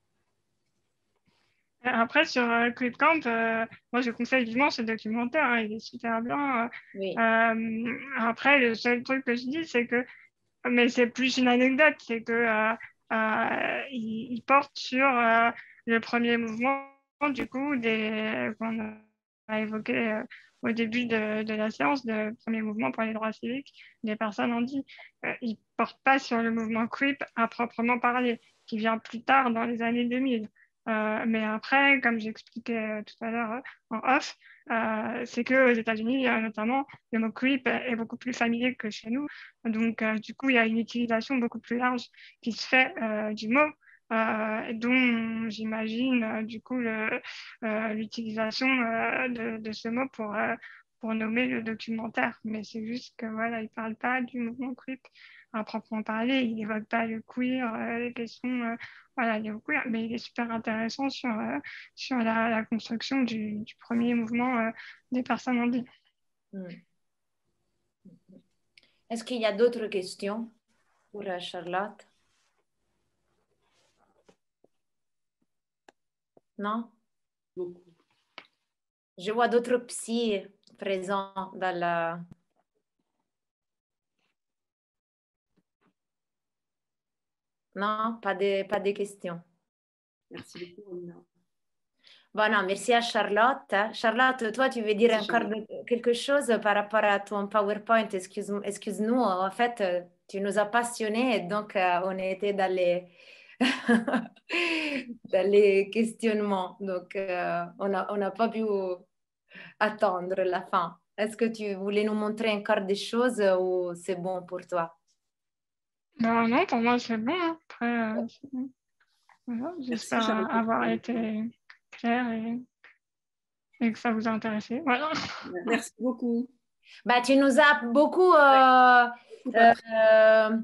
Après, sur euh, C R I P Camp, euh, moi, je conseille vivement ce documentaire, hein, il est super bien. Oui. Euh, après, le seul truc que je dis, c'est que, mais c'est plus une anecdote, c'est que euh, euh, il, il porte sur euh, le premier mouvement, du coup, des, qu'on a évoqué euh, au début de, de la séance, le premier mouvement pour les droits civiques des personnes handies. Euh, il ne porte pas sur le mouvement C R I P à proprement parler, qui vient plus tard dans les années deux mille. Euh, mais après, comme j'expliquais tout à l'heure en off, euh, c'est qu'aux États-Unis, notamment, le mot creep est beaucoup plus familier que chez nous. Donc, euh, du coup, il y a une utilisation beaucoup plus large qui se fait euh, du mot, euh, dont j'imagine, euh, du coup, l'utilisation euh, de, de ce mot pour, euh, pour nommer le documentaire. Mais c'est juste que, voilà, il ne parle pas du mouvement creep à proprement parler. Il n'évoque pas le queer, euh, les questions... Euh, Voilà, il est beaucoup, mais il est super intéressant sur, euh, sur la, la construction du, du premier mouvement euh, des personnes handies. Mm. Est-ce qu'il y a d'autres questions pour Charlotte? Non? Beaucoup. Je vois d'autres psys présents dans la... Non, pas de, pas de questions. Merci beaucoup, Romina. Bon, non, merci à Charlotte. Charlotte, toi, tu veux dire Merci, encore de- quelque chose par rapport à ton PowerPoint? Excuse, excuse-nous, en fait, tu nous as passionnés, donc euh, on était dans les, dans les questionnements. Donc, euh, on n'a on n'a pas pu attendre la fin. Est-ce que tu voulais nous montrer encore des choses ou c'est bon pour toi? Non, non, pour moi, c'est bon. Hein. Après, euh, c'est bon. Voilà, j'espère avoir été claire et, et que ça vous a intéressé. Voilà. Merci beaucoup. Bah, tu nous as beaucoup... Euh, euh,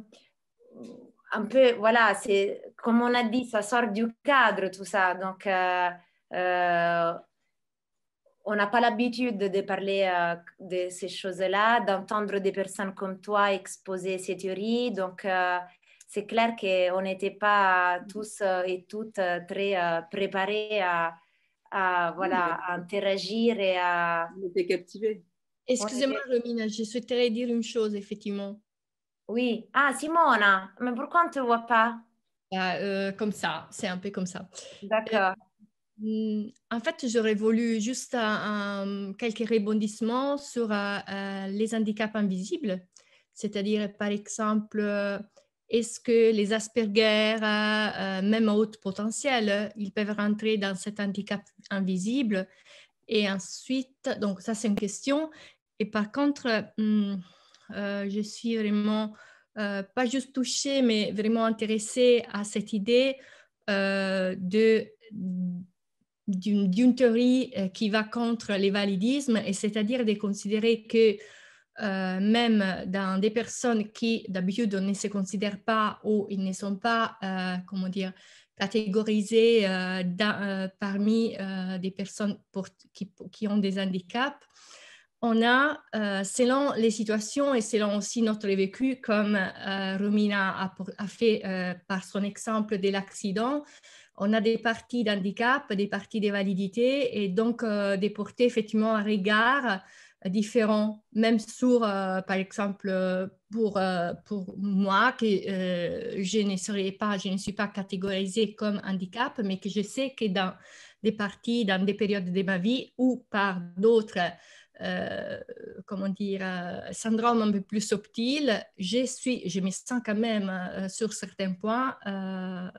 un peu, voilà, c'est comme on a dit, ça sort du cadre tout ça. Donc, euh, euh, on n'a pas l'habitude de parler euh, de ces choses-là, d'entendre des personnes comme toi exposer ces théories. Donc, euh, c'est clair qu'on n'était pas tous euh, et toutes euh, très euh, préparés à, à, voilà, à interagir et à... On était captivés. Excusez-moi, était... Romina, je souhaiterais dire une chose, effectivement. Oui. Ah, Simona, mais pourquoi on ne te voit pas? Ah, euh, comme ça, c'est un peu comme ça. D'accord. Euh, en fait, j'aurais voulu juste euh, quelques rebondissements sur euh, les handicaps invisibles, c'est-à-dire, par exemple, euh, est-ce que les Asperger, euh, même à haut potentiel, ils peuvent rentrer dans cet handicap invisible? Et ensuite, donc ça, c'est une question. Et par contre, hum, euh, je suis vraiment, euh, pas juste touchée, mais vraiment intéressée à cette idée euh, de, d'une, d'une théorie euh, qui va contre les validismes, et c'est-à-dire de considérer que euh, même dans des personnes qui d'habitude ne se considèrent pas ou ils ne sont pas, euh, comment dire, catégorisées euh, dans, euh, parmi euh, des personnes pour, qui, qui ont des handicaps, on a, euh, selon les situations et selon aussi notre vécu, comme euh, Romina a, a fait euh, par son exemple de l'accident, on a des parties d'handicap, des parties de validité et donc euh, des portées effectivement un regard différent, même sur, euh, par exemple, pour, euh, pour moi, que euh, je ne serais pas, je ne suis pas catégorisée comme handicap, mais que je sais que dans des parties, dans des périodes de ma vie ou par d'autres Euh, comment dire, euh, syndrome un peu plus subtil, je, suis, je me sens quand même euh, sur certains points euh,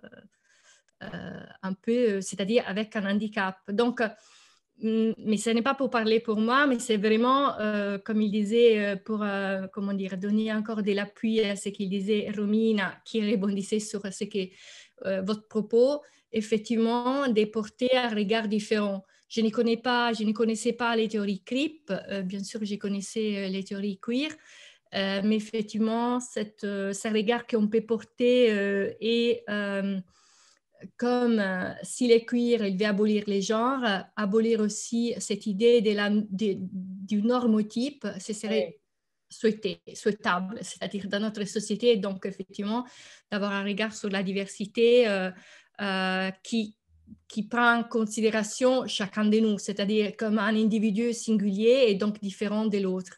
euh, un peu, c'est-à-dire avec un handicap. Donc, mais ce n'est pas pour parler pour moi, mais c'est vraiment, euh, comme il disait, pour euh, comment dire, donner encore de l'appui à ce qu'il disait Romina, qui rebondissait sur ce que euh, votre propos, effectivement, de porter un regard différent. Je ne connais pas, je ne connaissais pas les théories creep, euh, bien sûr, je connaissais les théories queer, euh, mais effectivement, cette, euh, ce regard qu'on peut porter euh, est euh, comme euh, si les queer, il veut abolir les genres, euh, abolir aussi cette idée de la, de, du normotype, ce serait oui. souhaité, souhaitable, c'est-à-dire dans notre société, donc effectivement, d'avoir un regard sur la diversité euh, euh, qui, qui prend en considération chacun de nous, c'est-à-dire comme un individu singulier et donc différent de l'autre.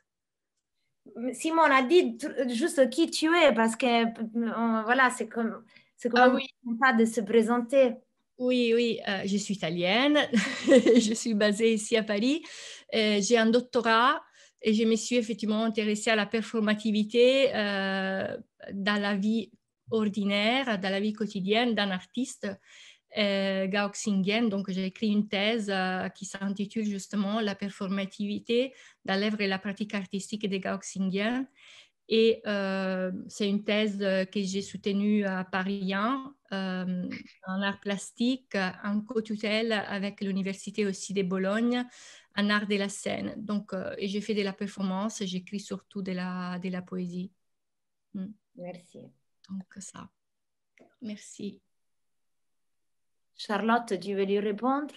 Simon a dit juste qui tu es, parce que euh, voilà, c'est comme... C'est quand même ah, oui. pas de se présenter. Oui, oui, euh, je suis italienne, je suis basée ici à Paris, euh, j'ai un doctorat et je me suis effectivement intéressée à la performativité euh, dans la vie ordinaire, dans la vie quotidienne d'un artiste. euh, gauxinger. Donc, j'ai écrit une thèse euh, qui s'intitule justement La performativité dans l'œuvre et la pratique artistique des Gauxinger. Et euh, c'est une thèse que j'ai soutenue à Paris un, euh, en art plastique, en co-tutelle avec l'Université aussi de Bologne, en art de la scène. Donc, euh, et j'ai fait de la performance, j'écris surtout de la, de la poésie. Mm. Merci. Donc, ça. Merci. Charlotte, tu veux lui répondre?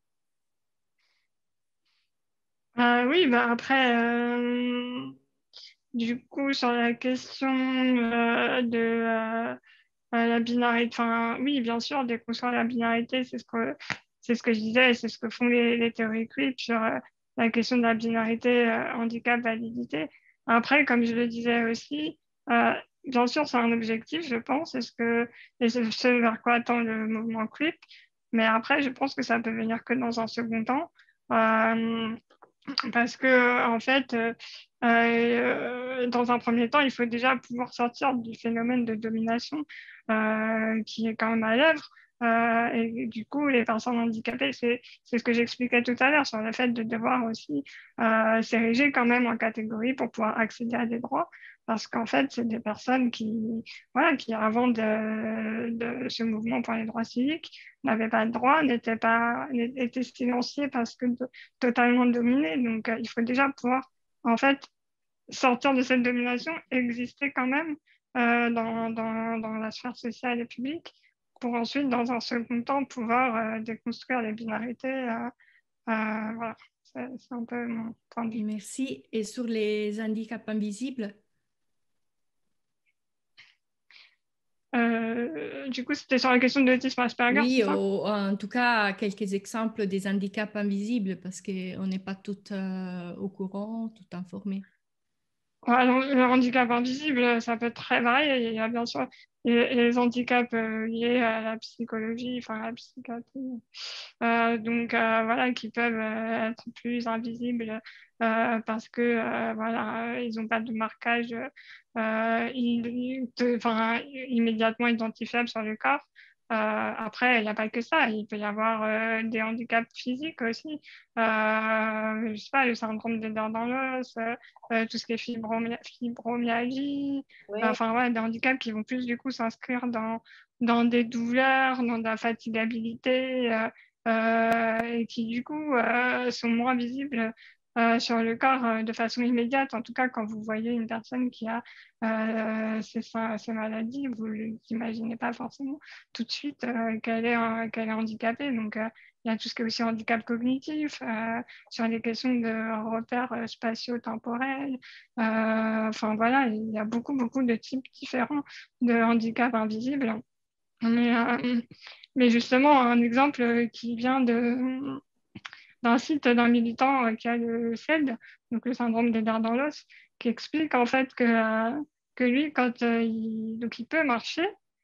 Euh, oui, bah après, euh, du coup, sur la question euh, de euh, la binarité, enfin, oui, bien sûr, déconstruire la binarité, c'est ce que, c'est ce que je disais, et c'est ce que font les, les théories queer sur euh, la question de la binarité, euh, handicap, validité. Après, comme je le disais aussi, euh, bien sûr, c'est un objectif, je pense, et ce que, et c'est ce vers quoi tend le mouvement queer. Mais après, je pense que ça peut venir que dans un second temps. Euh, parce que, en fait, euh, euh, dans un premier temps, il faut déjà pouvoir sortir du phénomène de domination euh, qui est quand même à l'œuvre. Euh, et du coup, les personnes handicapées, c'est c'est ce que j'expliquais tout à l'heure sur le fait de devoir aussi euh, s'ériger quand même en catégorie pour pouvoir accéder à des droits. Parce qu'en fait, c'est des personnes qui, voilà, qui avant de, de ce mouvement pour les droits civiques, n'avaient pas de droits, n'étaient pas, étaient silenciées parce que de, totalement dominés. Donc, euh, il faut déjà pouvoir, en fait, sortir de cette domination et exister quand même euh, dans, dans, dans la sphère sociale et publique pour ensuite, dans un second temps, pouvoir euh, déconstruire les binarités. Euh, euh, voilà, c'est c'est un peu mon point de vue. Merci. Et sur les handicaps invisibles? Euh, du coup, c'était sur la question de l'autisme Asperger, Oui, c'est ça? ou, en tout cas, quelques exemples des handicaps invisibles parce qu'on n'est pas toutes euh, au courant, toutes informées. Ouais, donc, le handicap invisible, ça peut être très varié. Il y a bien sûr les, les handicaps euh, liés à la psychologie, enfin à la psychiatrie, euh, donc euh, voilà, qui peuvent euh, être plus invisibles euh, parce que euh, voilà, ils n'ont pas de marquage euh, il- de- enfin, immédiatement identifiable sur le corps. Euh, après, il n'y a pas que ça. Il peut y avoir euh, des handicaps physiques aussi. Euh, je sais pas, le syndrome des dents dans l'os. Euh, euh, tout ce qui est fibromyalgie, fibromyalgie Oui. enfin ouais, des handicaps qui vont plus du coup s'inscrire dans, dans des douleurs, dans de la fatigabilité, euh, euh, et qui du coup euh, sont moins visibles euh, sur le corps euh, de façon immédiate. En tout cas, quand vous voyez une personne qui a euh, ces, ces maladies, vous ne l'imaginez pas forcément tout de suite euh, qu'elle est, euh, qu'elle est handicapée. Donc, euh, il y a tout ce qui est aussi handicap cognitif, euh, sur les questions de repères euh, spatio-temporels. Euh, enfin voilà, il y a beaucoup, beaucoup de types différents de handicaps invisibles. Mais, euh, mais justement, un exemple qui vient de, d'un site d'un militant euh, qui a le C E D, donc le syndrome des nerfs dans l'os, qui explique en fait que, euh, que lui, quand euh, il, donc il peut marcher,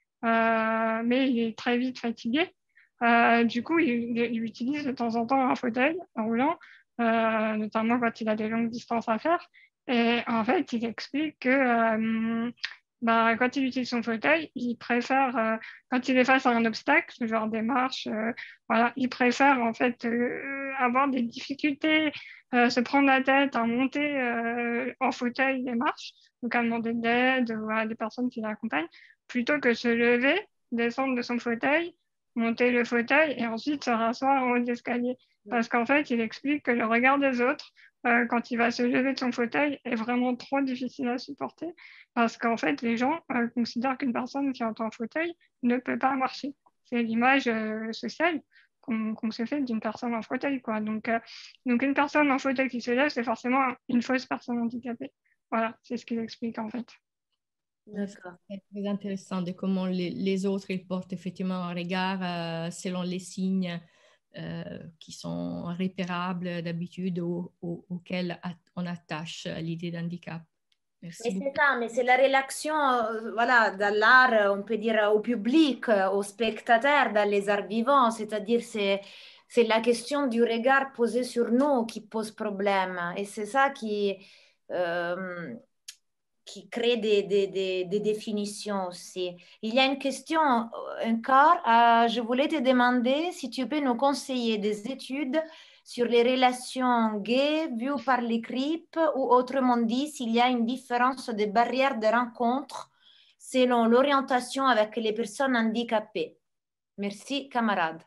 euh, mais il est très vite fatigué. Euh, du coup, il, il utilise de temps en temps un fauteuil roulant, euh, notamment quand il a des longues distances à faire. Et en fait, il explique que euh, bah, quand il utilise son fauteuil, il préfère, euh, quand il est face à un obstacle, genre des marches, euh, voilà, il préfère en fait euh, avoir des difficultés, euh, se prendre la tête à monter euh, en fauteuil les marches, donc à demander de l'aide ou à des personnes qui l'accompagnent, plutôt que se lever, descendre de son fauteuil, monter le fauteuil et ensuite se rasseoir en haut de l'escalier. Parce qu'en fait, il explique que le regard des autres, euh, quand il va se lever de son fauteuil, est vraiment trop difficile à supporter. Parce qu'en fait, les gens euh, considèrent qu'une personne qui est en fauteuil ne peut pas marcher. C'est l'image euh, sociale qu'on qu'on se fait d'une personne en fauteuil, quoi. Donc, euh, donc, une personne en fauteuil qui se lève, c'est forcément une fausse personne handicapée. Voilà, c'est ce qu'il explique en fait. D'accord. C'est très intéressant de comment les, les autres ils portent effectivement un regard euh, selon les signes euh, qui sont repérables d'habitude ou, ou, auxquels on attache l'idée d'handicap. Merci Mais beaucoup. c'est ça, mais c'est la relation, euh, voilà, dans l'art, on peut dire au public, euh, aux spectateurs, dans les arts vivants, c'est-à-dire c'est c'est la question du regard posé sur nous qui pose problème. Et c'est ça qui, euh, qui crée des, des, des, des définitions aussi. Il y a une question encore. Euh, je voulais te demander si tu peux nous conseiller des études sur les relations gays vues par les C R I P, ou autrement dit, s'il y a une différence de barrières de rencontre selon l'orientation avec les personnes handicapées. Merci, camarade.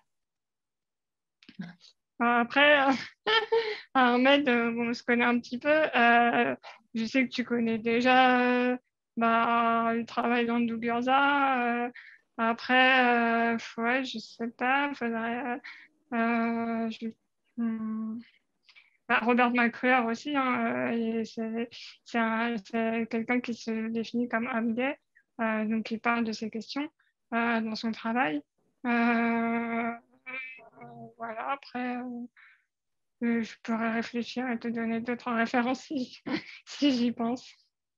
Après, euh, Ahmed, euh, bon, on se connaît un petit peu. Euh, je sais que tu connais déjà euh, bah, le travail d'Andou-Gurza. Euh, après, euh, ouais, je sais pas. Faudrait, euh, je, hmm, bah, Robert McClure aussi. Hein, euh, c'est c'est un- c'est quelqu'un qui se définit comme homme gay. Euh, donc, il parle de ces questions euh, dans son travail. Euh, voilà, après. Euh, Euh, je pourrais réfléchir et te donner d'autres références si, si j'y pense.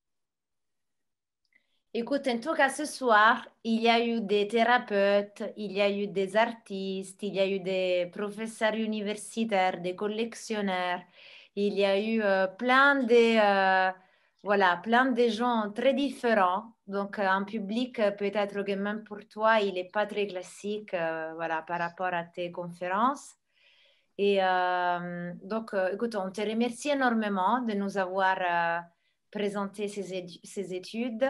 Écoute, en tout cas, ce soir, il y a eu des thérapeutes, il y a eu des artistes, il y a eu des professeurs universitaires, des collectionneurs, il y a eu euh, plein de, euh, voilà, plein de gens très différents. Donc, euh, un public, euh, peut-être que même pour toi, il n'est pas très classique, euh, voilà, par rapport à tes conférences. Et euh, donc, euh, écoute, on te remercie énormément de nous avoir euh, présenté ces, édu- ces études.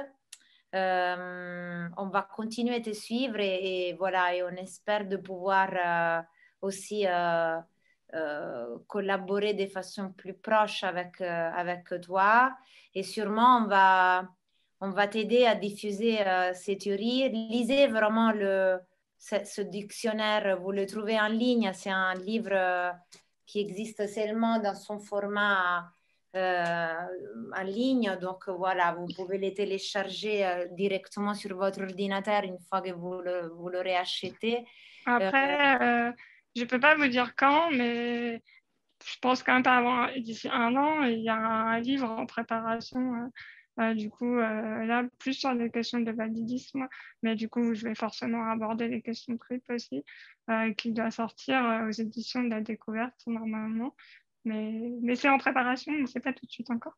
Euh, on va continuer à te suivre et, et voilà, et on espère de pouvoir euh, aussi euh, euh, collaborer de façon plus proche avec, euh, avec toi. Et sûrement, on va, on va t'aider à diffuser euh, ces théories. Lisez vraiment le, ce, ce dictionnaire, vous le trouvez en ligne. C'est un livre euh, qui existe seulement dans son format euh, en ligne. Donc voilà, vous pouvez les télécharger euh, directement sur votre ordinateur une fois que vous, le, vous l'aurez acheté. Après, euh, je ne peux pas vous dire quand, mais je pense qu'un peu avant, d'ici un an, il y a un livre en préparation. Euh, euh, du coup, euh, là, plus sur les questions de validisme, mais du coup, je vais forcément aborder les questions de C R I P aussi, euh, qui doit sortir euh, aux éditions de la Découverte normalement. Mais, mais c'est en préparation, mais c'est pas tout de suite encore.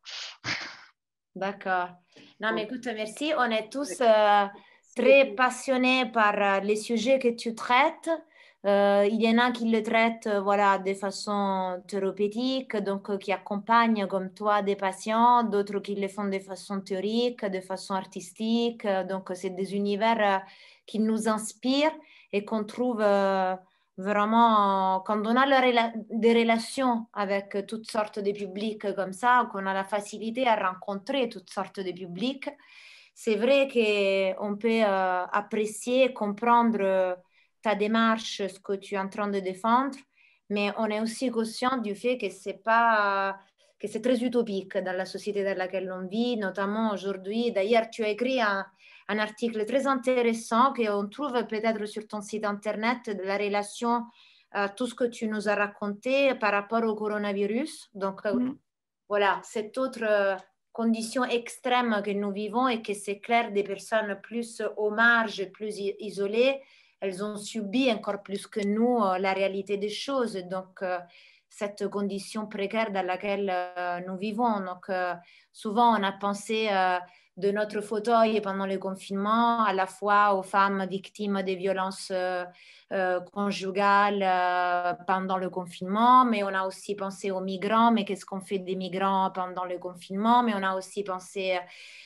D'accord. Non, mais écoute, merci. On est tous euh, très passionnés par euh, les sujets que tu traites. Euh, il y en a qui le traitent euh, voilà, de façon thérapeutique, donc euh, qui accompagnent comme toi des patients, d'autres qui le font de façon théorique, de façon artistique. Euh, Donc, c'est des univers euh, qui nous inspirent et qu'on trouve euh, vraiment, quand on a le rela- des relations avec toutes sortes de publics comme ça, qu'on a la facilité à rencontrer toutes sortes de publics, c'est vrai qu'on peut euh, apprécier, comprendre euh, ta démarche, ce que tu es en train de défendre, mais on est aussi conscient du fait que c'est pas, que c'est très utopique dans la société dans laquelle on vit, notamment aujourd'hui. D'ailleurs, tu as écrit un, un article très intéressant qu'on trouve peut-être sur ton site internet, de la relation, euh, tout ce que tu nous as raconté par rapport au coronavirus. Donc, euh, Mm. voilà, cette autre euh, condition extrême que nous vivons et que c'est clair, des personnes plus aux marges, plus i- isolées, elles ont subi encore plus que nous euh, la réalité des choses. Donc, euh, cette condition précaire dans laquelle euh, nous vivons. Donc, euh, souvent, on a pensé euh, de notre fauteuil pendant le confinement à la fois aux femmes victimes des violences euh, euh, conjugales euh, pendant le confinement, mais on a aussi pensé aux migrants, mais qu'est-ce qu'on fait des migrants pendant le confinement, mais on a aussi pensé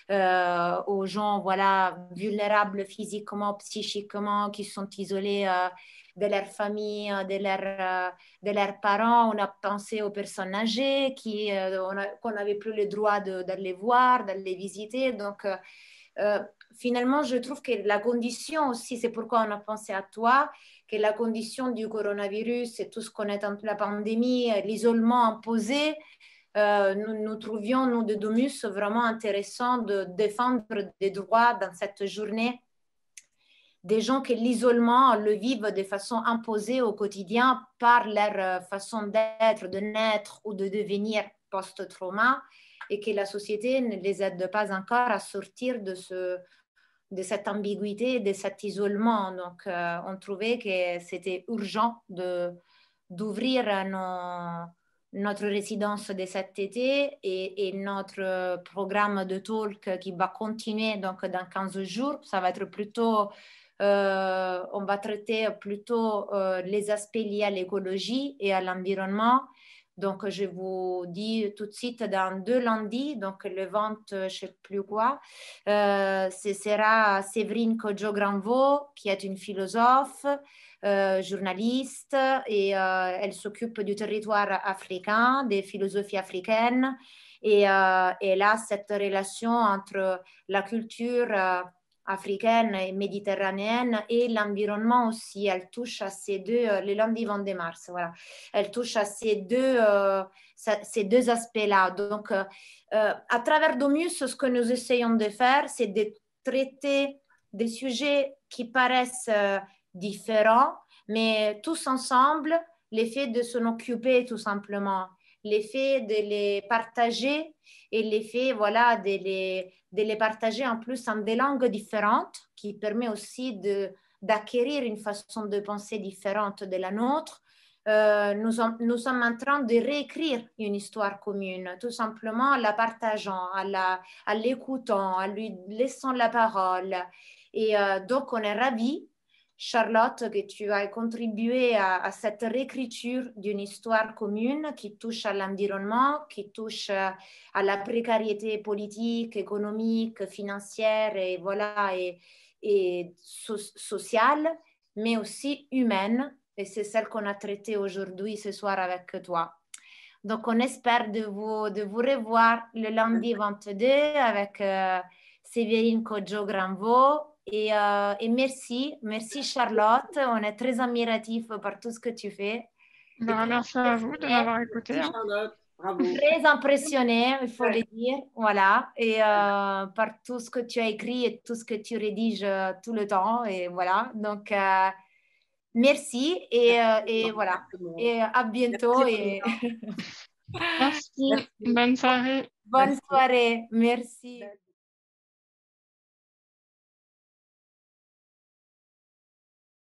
euh, aux gens voilà, vulnérables physiquement, psychiquement, qui sont isolés euh, de leur famille, de, leur, euh, de leurs parents. On a pensé aux personnes âgées qui, euh, on a, qu'on n'avait plus le droit de, d'aller voir, d'aller visiter. Donc, euh, euh, finalement, je trouve que la condition aussi, c'est pourquoi on a pensé à toi, que la condition du coronavirus et tout ce qu'on est entre la pandémie, l'isolement imposé, euh, nous, nous trouvions, nous, de Domus, vraiment intéressant de défendre des droits dans cette journée des gens qui l'isolement le vivent de façon imposée au quotidien par leur façon d'être, de naître ou de devenir post-trauma et que la société ne les aide pas encore à sortir de, ce, de cette ambiguïté, de cet isolement. Donc, euh, on trouvait que c'était urgent de, d'ouvrir nos, notre résidence de cet été et, et notre programme de talk qui va continuer donc dans quinze jours. Ça va être plutôt, euh, on va traiter plutôt euh, les aspects liés à l'écologie et à l'environnement. Donc, je vous dis tout de suite dans deux lundis, donc le vingt, je ne sais plus quoi, euh, ce sera Séverine Kodjo-Granvaux, qui est une philosophe, euh, journaliste, et euh, elle s'occupe du territoire africain, des philosophies africaines, et euh, elle a cette relation entre la culture euh, africaine et méditerranéenne et l'environnement aussi. Elle touche à ces deux, euh, le lundi vingt mars, voilà. Elle touche à ces deux, euh, ces deux aspects-là. Donc, euh, à travers Domus, ce que nous essayons de faire, c'est de traiter des sujets qui paraissent euh, différents, mais tous ensemble, l'effet de s'en occuper tout simplement, l'effet de les partager et l'effet, voilà, de les, de les partager en plus en des langues différentes, qui permet aussi de, d'acquérir une façon de penser différente de la nôtre. Euh, nous, nous sommes en train de réécrire une histoire commune, tout simplement en la partageant, à, la, à l'écoutant, à lui laissant la parole. Et euh, donc, on est ravis, Charlotte, que tu as contribué à, à cette réécriture d'une histoire commune qui touche à l'environnement, qui touche à la précarité politique, économique, financière et, voilà, et, et so- sociale, mais aussi humaine. Et c'est celle qu'on a traitée aujourd'hui, ce soir, avec toi. Donc, on espère de vous, de vous revoir le lundi vingt-deux avec euh, Séverine Kodjo-Granvaux. Et, euh, et merci, merci Charlotte. On est très admiratifs par tout ce que tu fais. Ben, merci à vous de m'avoir écouté. Merci Charlotte, bravo. Très impressionnée, il faut ouais. le dire, voilà, et euh, par tout ce que tu as écrit et tout ce que tu rédiges euh, tout le temps, et voilà, donc euh, merci, et, euh, et voilà, et à bientôt. Merci. Et... merci, bonne soirée. Bonne soirée, merci.